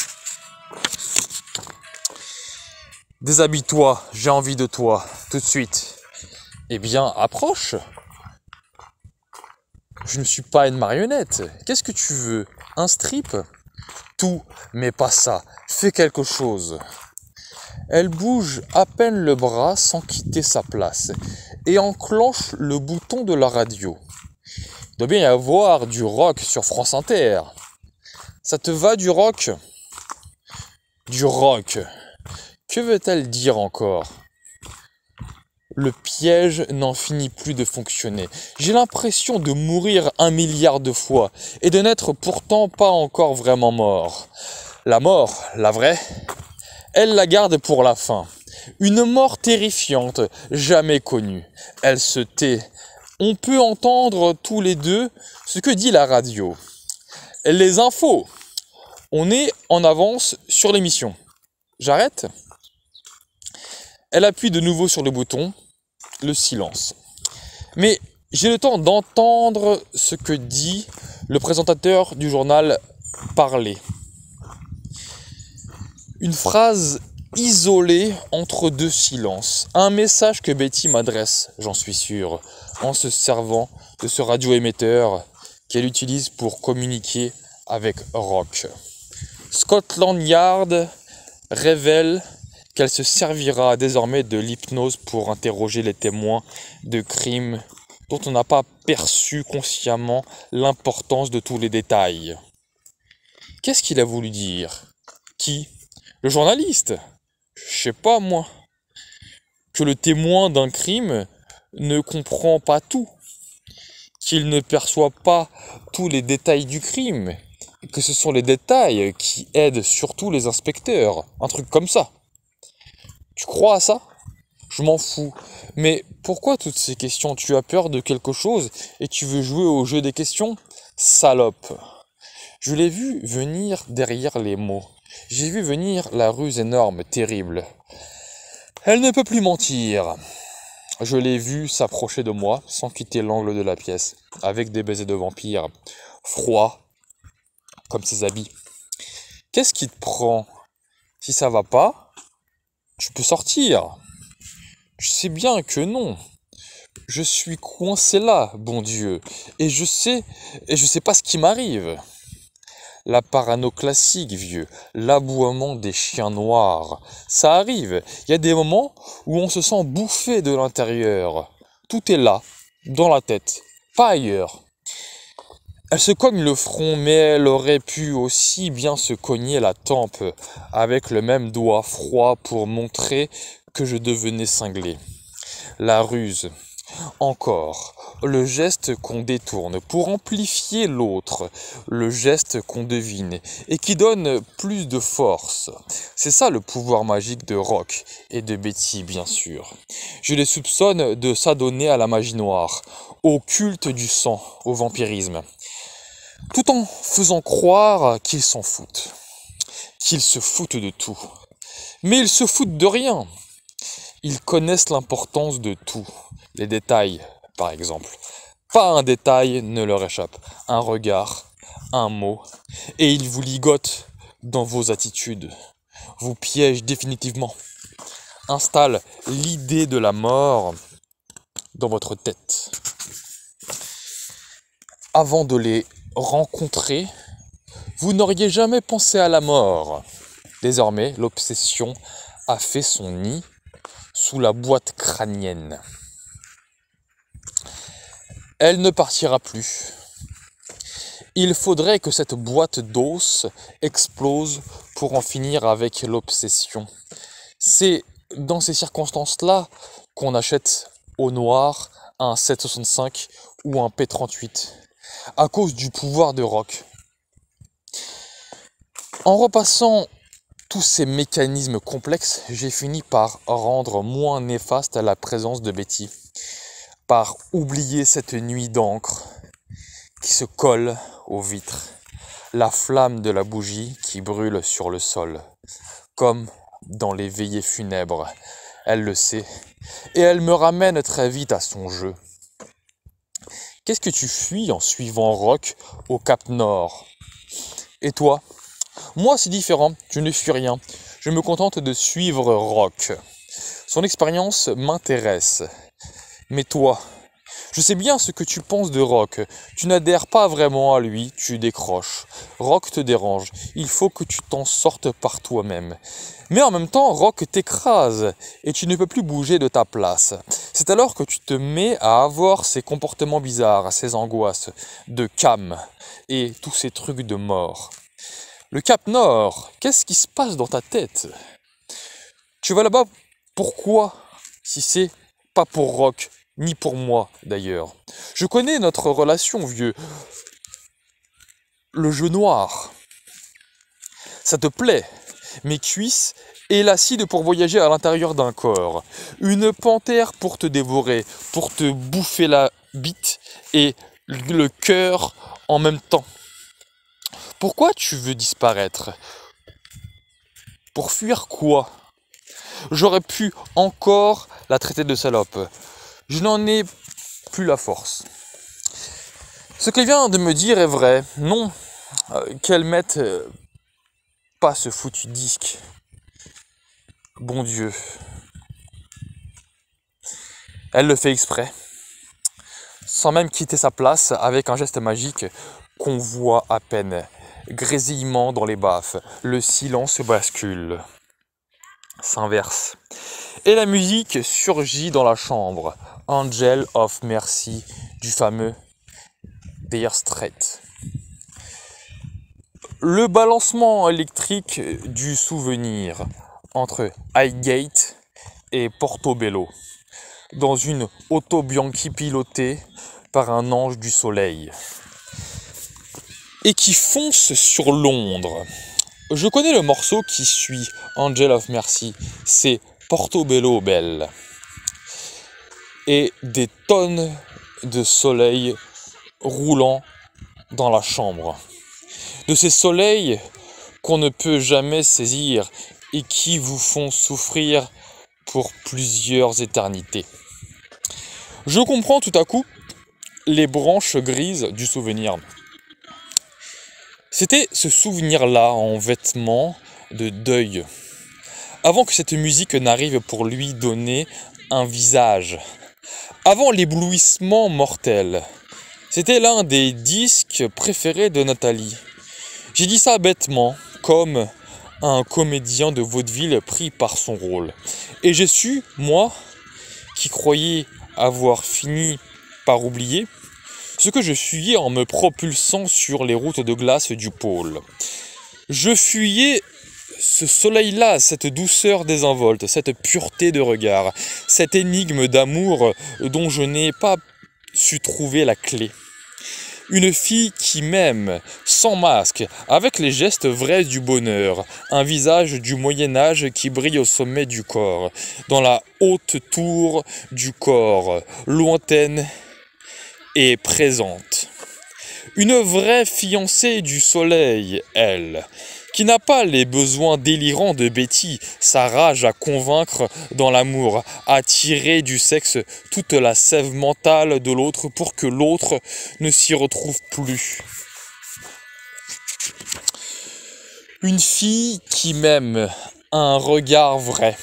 Déshabille-toi, j'ai envie de toi, tout de suite. Eh bien, approche. Je ne suis pas une marionnette. Qu'est-ce que tu veux ? Un strip ? Tout, mais pas ça. Fais quelque chose. Elle bouge à peine le bras sans quitter sa place. et enclenche le bouton de la radio. Il doit bien y avoir du rock sur France Inter. Ça te va du rock ? Du rock. Que veut-elle dire encore ? Le piège n'en finit plus de fonctionner. J'ai l'impression de mourir 1 milliard de fois et de n'être pourtant pas encore vraiment mort. La mort, la vraie, elle la garde pour la fin. Une mort terrifiante, jamais connue. Elle se tait. On peut entendre tous les deux ce que dit la radio. Les infos. On est en avance sur l'émission. J'arrête ? Elle appuie de nouveau sur le bouton. Le silence. Mais j'ai le temps d'entendre ce que dit le présentateur du journal parler. Une phrase isolée entre deux silences. Un message que Betty m'adresse, j'en suis sûr, en se servant de ce radioémetteur qu'elle utilise pour communiquer avec Rock. Scotland Yard révèle qu'elle se servira désormais de l'hypnose pour interroger les témoins de crimes dont on n'a pas perçu consciemment l'importance de tous les détails. Qu'est-ce qu'il a voulu dire ? Qui ? Le journaliste ? Je sais pas moi. Que le témoin d'un crime ne comprend pas tout. Qu'il ne perçoit pas tous les détails du crime. Et que ce sont les détails qui aident surtout les inspecteurs. Un truc comme ça. Tu crois à ça ? Je m'en fous. Mais pourquoi toutes ces questions ? Tu as peur de quelque chose et tu veux jouer au jeu des questions ? Salope. Je l'ai vu venir derrière les mots. J'ai vu venir la ruse énorme, terrible. Elle ne peut plus mentir. Je l'ai vu s'approcher de moi sans quitter l'angle de la pièce, avec des baisers de vampire, froid, comme ses habits. Qu'est-ce qui te prend ? Si ça va pas, tu peux sortir. Je sais bien que non. Je suis coincé là, bon Dieu. Et je sais pas ce qui m'arrive. La parano classique, vieux. L'aboiement des chiens noirs. Ça arrive. Il y a des moments où on se sent bouffé de l'intérieur. Tout est là, dans la tête, pas ailleurs. Elle se cogne le front, mais elle aurait pu aussi bien se cogner la tempe avec le même doigt froid pour montrer que je devenais cinglé. La ruse. Encore. Le geste qu'on détourne pour amplifier l'autre. Le geste qu'on devine et qui donne plus de force. C'est ça le pouvoir magique de Rock et de Betty, bien sûr. Je les soupçonne de s'adonner à la magie noire, au culte du sang, au vampirisme. Tout en faisant croire qu'ils s'en foutent. Qu'ils se foutent de tout. Mais ils se foutent de rien. Ils connaissent l'importance de tout. Les détails, par exemple. Pas un détail ne leur échappe. Un regard, un mot. Et ils vous ligotent dans vos attitudes. Vous piègent définitivement. Installent l'idée de la mort dans votre tête. Avant de les rencontrer, vous n'auriez jamais pensé à la mort. Désormais, l'obsession a fait son nid sous la boîte crânienne. Elle ne partira plus. Il faudrait que cette boîte d'os explose pour en finir avec l'obsession. C'est dans ces circonstances-là qu'on achète au noir un 7,65 ou un P38, à cause du pouvoir de Rock. En repassant tous ces mécanismes complexes, j'ai fini par rendre moins néfaste la présence de Betty, par oublier cette nuit d'encre qui se colle aux vitres, la flamme de la bougie qui brûle sur le sol, comme dans les veillées funèbres. Elle le sait, et elle me ramène très vite à son jeu. Qu'est-ce que tu fuis en suivant Rock au Cap Nord ? Et toi ? Moi, c'est différent, je ne fuis rien. Je me contente de suivre Rock. Son expérience m'intéresse. Mais toi, Je sais bien ce que tu penses de Rock. Tu n'adhères pas vraiment à lui, tu décroches. Rock te dérange. Il faut que tu t'en sortes par toi-même. Mais en même temps, Rock t'écrase et tu ne peux plus bouger de ta place. C'est alors que tu te mets à avoir ces comportements bizarres, ces angoisses de Cam et tous ces trucs de mort. Le Cap Nord, qu'est-ce qui se passe dans ta tête? Tu vas là-bas, pourquoi? Si c'est pas pour Rock, ni pour moi d'ailleurs. Je connais notre relation, vieux. Le jeu noir. Ça te plaît? Mes cuisses et l'acide pour voyager à l'intérieur d'un corps. Une panthère pour te dévorer, pour te bouffer la bite et le cœur en même temps. Pourquoi tu veux disparaître? Pour fuir quoi? J'aurais pu encore la traiter de salope. Je n'en ai plus la force. Ce qu'elle vient de me dire est vrai. Non, qu'elle mette pas ce foutu disque. Bon Dieu. Elle le fait exprès. Sans même quitter sa place, avec un geste magique qu'on voit à peine. Grésillement dans les baffes. Le silence bascule. S'inverse. Et la musique surgit dans la chambre. Angel of Mercy du fameux Dire Straits. Le balancement électrique du souvenir entre Highgate et Portobello dans une auto Bianchi pilotée par un ange du soleil et qui fonce sur Londres. Je connais le morceau qui suit Angel of Mercy, c'est Portobello Belle. Et des tonnes de soleil roulant dans la chambre. De ces soleils qu'on ne peut jamais saisir et qui vous font souffrir pour plusieurs éternités. Je comprends tout à coup les branches grises du souvenir. C'était ce souvenir-là en vêtements de deuil. Avant que cette musique n'arrive pour lui donner un visage. Avant l'éblouissement mortel. C'était l'un des disques préférés de Nathalie. J'ai dit ça bêtement, comme un comédien de vaudeville pris par son rôle. Et j'ai su, moi, qui croyais avoir fini par oublier, ce que je fuyais en me propulsant sur les routes de glace du pôle. Je fuyais ce soleil-là, cette douceur désinvolte, cette pureté de regard, cette énigme d'amour dont je n'ai pas su trouver la clé. Une fille qui m'aime, sans masque, avec les gestes vrais du bonheur, un visage du Moyen-Âge qui brille au sommet du corps, dans la haute tour du corps, lointaine et présente. Une vraie fiancée du soleil, elle, qui n'a pas les besoins délirants de Betty, sa rage à convaincre dans l'amour, à tirer du sexe toute la sève mentale de l'autre pour que l'autre ne s'y retrouve plus. Une fille qui m'aime, un regard vrai.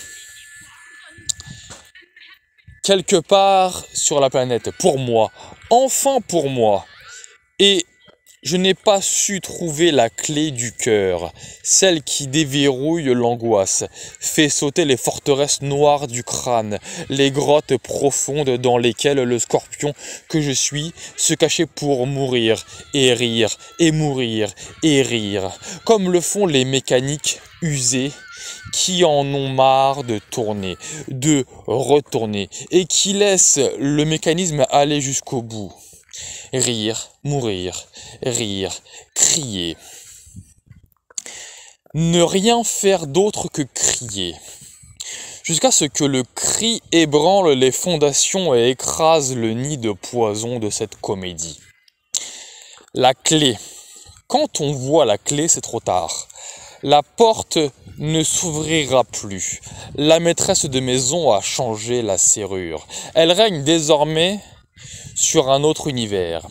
Quelque part sur la planète, pour moi, enfin pour moi. Et je n'ai pas su trouver la clé du cœur, celle qui déverrouille l'angoisse, fait sauter les forteresses noires du crâne, les grottes profondes dans lesquelles le scorpion que je suis se cachait pour mourir et rire, et mourir et rire, comme le font les mécaniques usés qui en ont marre de tourner, de retourner, et qui laissent le mécanisme aller jusqu'au bout. Rire, mourir, rire, crier. Ne rien faire d'autre que crier. Jusqu'à ce que le cri ébranle les fondations et écrase le nid de poison de cette comédie. La clé. Quand on voit la clé, c'est trop tard. La porte ne s'ouvrira plus. La maîtresse de maison a changé la serrure. Elle règne désormais sur un autre univers.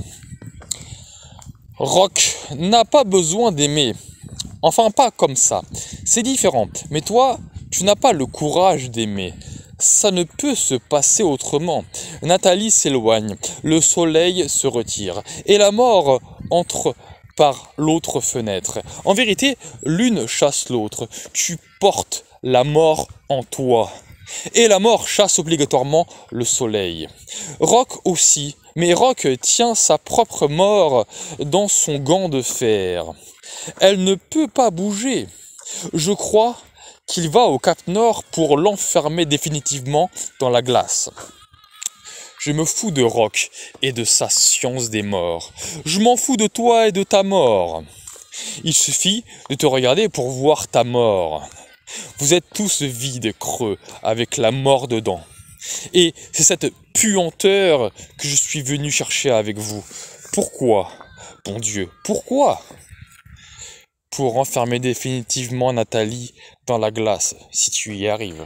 Rock n'a pas besoin d'aimer. Enfin, pas comme ça. C'est différent. Mais toi, tu n'as pas le courage d'aimer. Ça ne peut se passer autrement. Nathalie s'éloigne, le soleil se retire, et la mort entre par l'autre fenêtre. En vérité, l'une chasse l'autre. Tu portes la mort en toi. Et la mort chasse obligatoirement le soleil. Rock aussi, mais Rock tient sa propre mort dans son gant de fer. Elle ne peut pas bouger. Je crois qu'il va au Cap Nord pour l'enfermer définitivement dans la glace. Je me fous de Rock et de sa science des morts. Je m'en fous de toi et de ta mort. Il suffit de te regarder pour voir ta mort. Vous êtes tous vides, creux, avec la mort dedans. Et c'est cette puanteur que je suis venu chercher avec vous. Pourquoi, bon Dieu, pourquoi? Pour enfermer définitivement Nathalie dans la glace, si tu y arrives.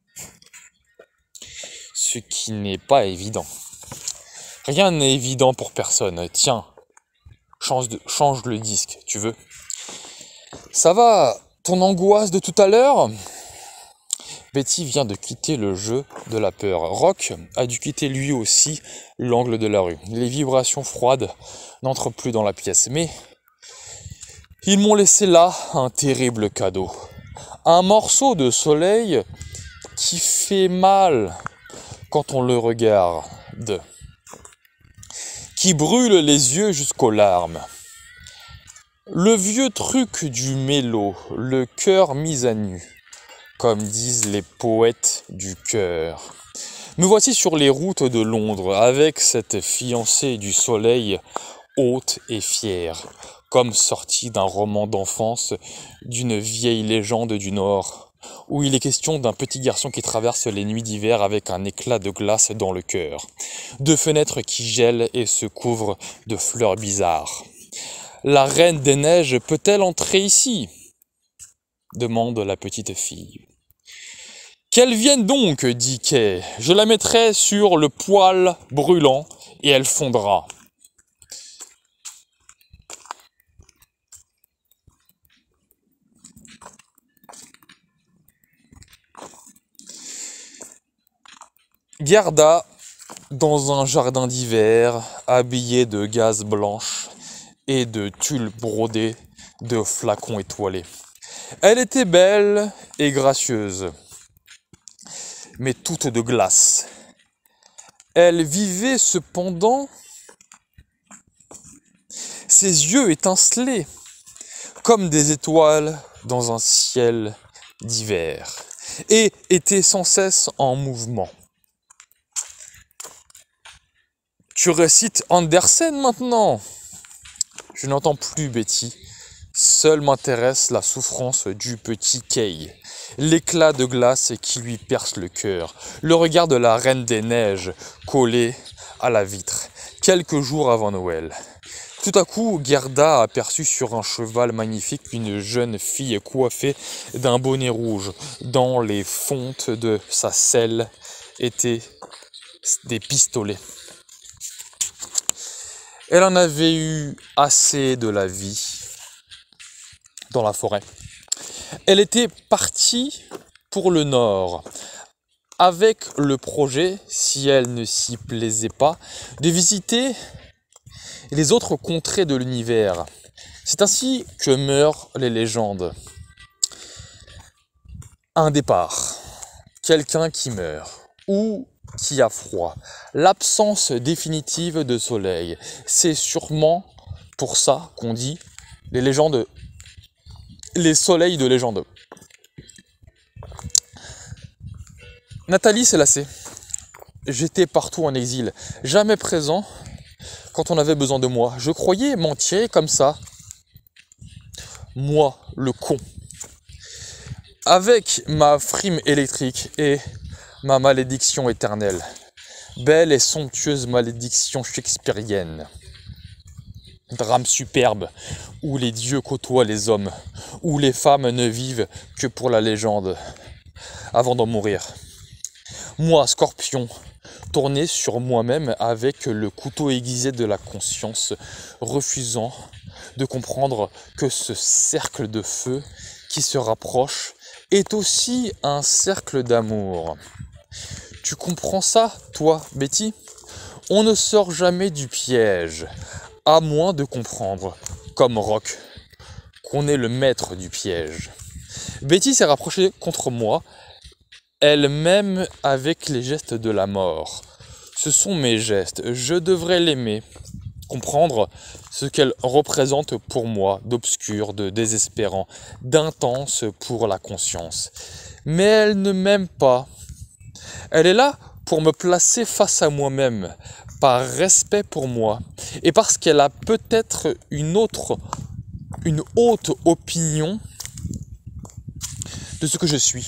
Ce qui n'est pas évident. Rien n'est évident pour personne. Tiens, change le disque, tu veux? Ça va, ton angoisse de tout à l'heure? Betty vient de quitter le jeu de la peur. Rock a dû quitter lui aussi l'angle de la rue. Les vibrations froides n'entrent plus dans la pièce. Mais ils m'ont laissé là un terrible cadeau. Un morceau de soleil qui fait mal quand on le regarde. Qui brûle les yeux jusqu'aux larmes. Le vieux truc du mélo, le cœur mis à nu, comme disent les poètes du cœur. Me voici sur les routes de Londres, avec cette fiancée du soleil, haute et fière, comme sortie d'un roman d'enfance, d'une vieille légende du Nord, où il est question d'un petit garçon qui traverse les nuits d'hiver avec un éclat de glace dans le cœur, de fenêtres qui gèlent et se couvrent de fleurs bizarres. La reine des neiges peut-elle entrer ici? Demande la petite fille. Qu'elle vienne donc, dit Kay. Je la mettrai sur le poêle brûlant et elle fondra. Gerda, dans un jardin d'hiver, habillé de gaze blanche et de tulle brodée de flacons étoilés. Elle était belle et gracieuse, mais toute de glace. Elle vivait cependant, ses yeux étincelaient comme des étoiles dans un ciel d'hiver, et étaient sans cesse en mouvement. Tu récites Andersen maintenant? Je n'entends plus Betty. Seule m'intéresse la souffrance du petit Kay, l'éclat de glace qui lui perce le cœur, le regard de la reine des neiges collé à la vitre, quelques jours avant Noël. Tout à coup, Gerda aperçut sur un cheval magnifique une jeune fille coiffée d'un bonnet rouge. Dans les fontes de sa selle étaient des pistolets. Elle en avait eu assez de la vie dans la forêt. Elle était partie pour le nord, avec le projet, si elle ne s'y plaisait pas, de visiter les autres contrées de l'univers. C'est ainsi que meurent les légendes. Un départ, quelqu'un qui meurt, ou qui a froid, l'absence définitive de soleil. C'est sûrement pour ça qu'on dit les légendes, les soleils de légende. Nathalie s'est lassée. J'étais partout en exil, jamais présent quand on avait besoin de moi. Je croyais m'en tirer comme ça. Moi, le con. Avec ma frime électrique et ma malédiction éternelle. Belle et somptueuse malédiction shakespearienne. Drame superbe, où les dieux côtoient les hommes, où les femmes ne vivent que pour la légende, avant d'en mourir. Moi, Scorpion, tourné sur moi-même avec le couteau aiguisé de la conscience, refusant de comprendre que ce cercle de feu qui se rapproche est aussi un cercle d'amour. Tu comprends ça, toi, Betty? On ne sort jamais du piège, à moins de comprendre, comme Rock, qu'on est le maître du piège. Betty s'est rapprochée contre moi, elle-même avec les gestes de la mort. Ce sont mes gestes, je devrais l'aimer, comprendre ce qu'elle représente pour moi, d'obscur, de désespérant, d'intense pour la conscience. Mais elle ne m'aime pas. Elle est là pour me placer face à moi-même, par respect pour moi, et parce qu'elle a peut-être une haute opinion de ce que je suis.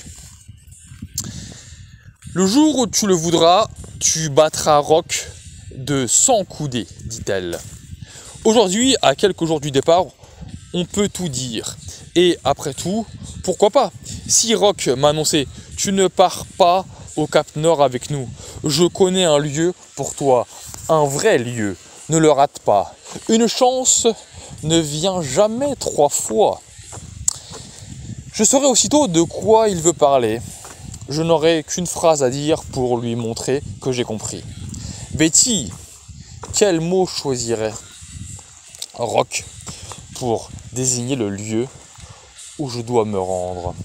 Le jour où tu le voudras, tu battras Rock de 100 coudées, dit-elle. Aujourd'hui, à quelques jours du départ, on peut tout dire. Et après tout, pourquoi pas? Si Rock m'a annoncé « Tu ne pars pas au Cap Nord avec nous. Je connais un lieu pour toi. Un vrai lieu. Ne le rate pas. Une chance ne vient jamais 3 fois. » Je saurai aussitôt de quoi il veut parler. Je n'aurai qu'une phrase à dire pour lui montrer que j'ai compris. Betty, quel mot choisirait Rock pour désigner le lieu où je dois me rendre?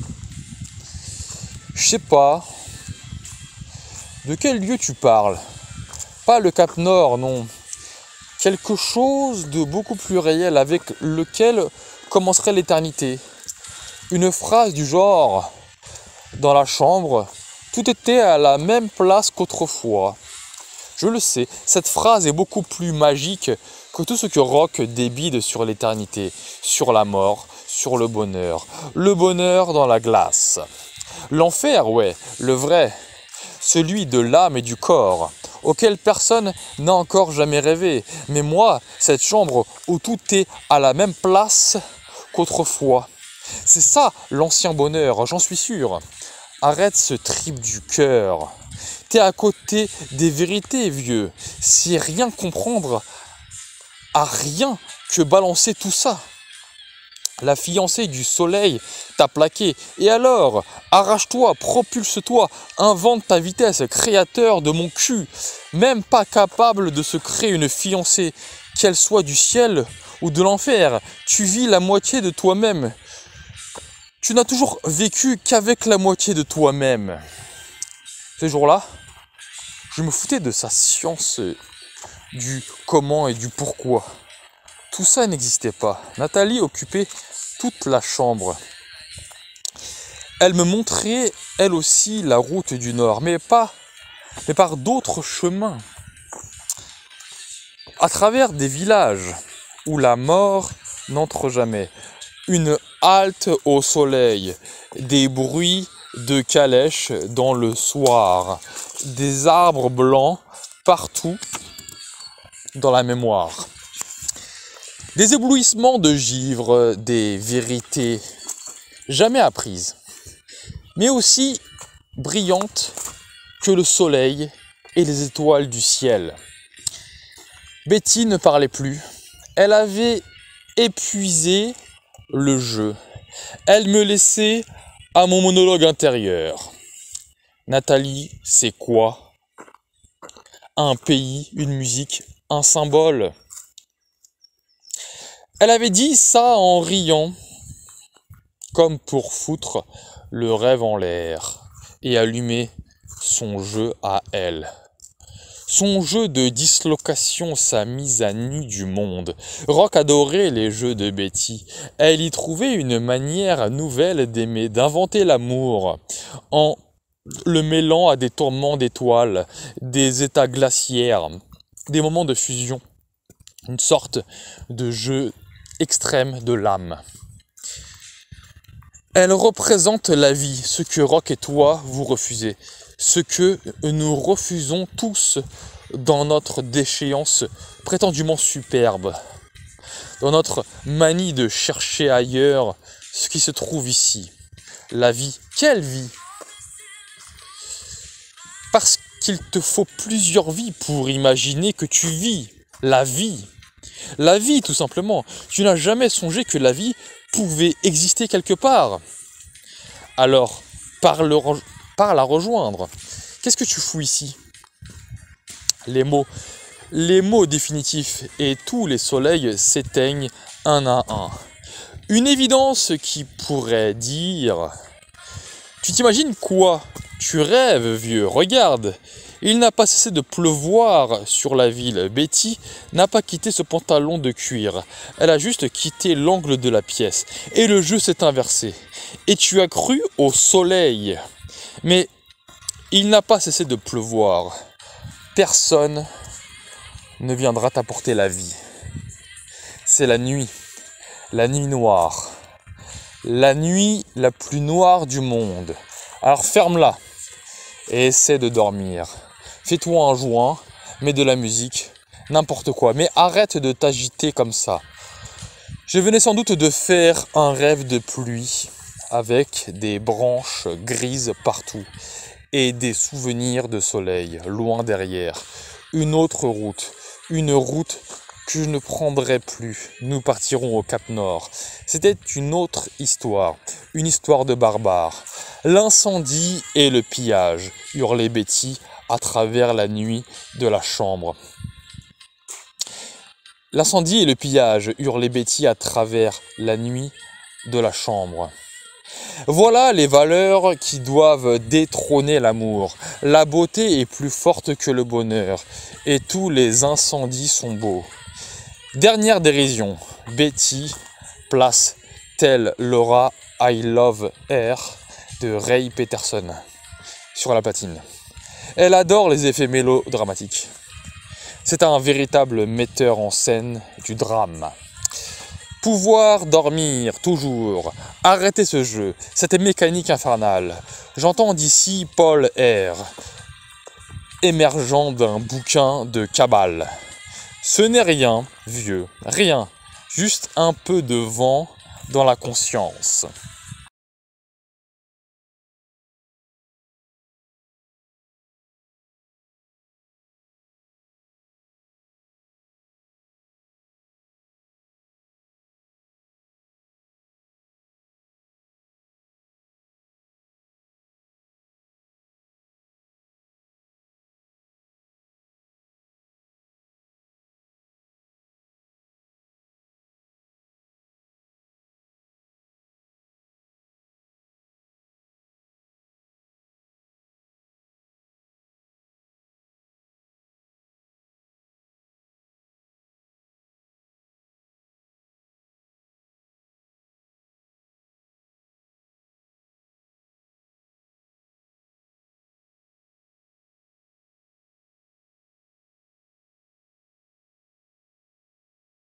Je sais pas. De quel lieu tu parles? Pas le Cap Nord, non. Quelque chose de beaucoup plus réel avec lequel commencerait l'éternité. Une phrase du genre « Dans la chambre, tout était à la même place qu'autrefois ». Je le sais, cette phrase est beaucoup plus magique que tout ce que Rock débite sur l'éternité, sur la mort, sur le bonheur dans la glace. L'enfer, ouais, le vrai, celui de l'âme et du corps, auquel personne n'a encore jamais rêvé. Mais moi, cette chambre où tout est à la même place qu'autrefois, c'est ça l'ancien bonheur, j'en suis sûr. Arrête ce trip du cœur. T'es à côté des vérités, vieux. C'est rien comprendre à rien que balancer tout ça. La fiancée du soleil t'a plaqué. Et alors, arrache-toi, propulse-toi, invente ta vitesse, créateur de mon cul. Même pas capable de se créer une fiancée, qu'elle soit du ciel ou de l'enfer. Tu vis la moitié de toi-même. Tu n'as toujours vécu qu'avec la moitié de toi-même. Ce jour-là, je me foutais de sa science du comment et du pourquoi. Tout ça n'existait pas. Nathalie occupait toute la chambre. Elle me montrait, elle aussi, la route du Nord, mais par d'autres chemins. À travers des villages où la mort n'entre jamais. Une halte au soleil, des bruits de calèches dans le soir, des arbres blancs partout dans la mémoire. Des éblouissements de givre, des vérités jamais apprises, mais aussi brillantes que le soleil et les étoiles du ciel. Betty ne parlait plus, elle avait épuisé le jeu. Elle me laissait à mon monologue intérieur. Nathalie, c'est quoi? Un pays, une musique, un symbole. Elle avait dit ça en riant, comme pour foutre le rêve en l'air et allumer son jeu à elle. Son jeu de dislocation, sa mise à nu du monde. Rock adorait les jeux de Betty. Elle y trouvait une manière nouvelle d'aimer, d'inventer l'amour, en le mêlant à des tourments d'étoiles, des états glaciaires, des moments de fusion. Une sorte de jeu extrême de l'âme. Elle représente la vie, ce que Rock et toi vous refusez. Ce que nous refusons tous dans notre déchéance prétendument superbe, dans notre manie de chercher ailleurs ce qui se trouve ici. La vie, quelle vie? Parce qu'il te faut plusieurs vies pour imaginer que tu vis la vie. La vie, tout simplement. Tu n'as jamais songé que la vie pouvait exister quelque part. Alors, Pars la rejoindre. Qu'est-ce que tu fous ici? Les mots définitifs et tous les soleils s'éteignent un à un. Une évidence qui pourrait dire: tu t'imagines quoi? Tu rêves, vieux, regarde. Il n'a pas cessé de pleuvoir sur la ville. Betty n'a pas quitté ce pantalon de cuir. Elle a juste quitté l'angle de la pièce. Et le jeu s'est inversé. Et tu as cru au soleil. Mais il n'a pas cessé de pleuvoir. Personne ne viendra t'apporter la vie. C'est la nuit noire. La nuit la plus noire du monde. Alors ferme-la et essaie de dormir. Fais-toi un joint, mets de la musique, n'importe quoi, mais arrête de t'agiter comme ça. Je venais sans doute de faire un rêve de pluie avec des branches grises partout et des souvenirs de soleil loin derrière. Une autre route, une route que je ne prendrai plus. Nous partirons au Cap Nord. C'était une autre histoire, une histoire de barbares. L'incendie et le pillage, hurlait Betty à travers la nuit de la chambre. L'incendie et le pillage, hurlait Betty à travers la nuit de la chambre. Voilà les valeurs qui doivent détrôner l'amour. La beauté est plus forte que le bonheur, et tous les incendies sont beaux. Dernière dérision, Betty place Tell Laura I Love Her de Ray Peterson sur la platine. Elle adore les effets mélodramatiques. C'est un véritable metteur en scène du drame. Pouvoir dormir, toujours. Arrêtez ce jeu, cette mécanique infernale. J'entends d'ici Paul R. émergeant d'un bouquin de cabale. Ce n'est rien, vieux, rien. Juste un peu de vent dans la conscience.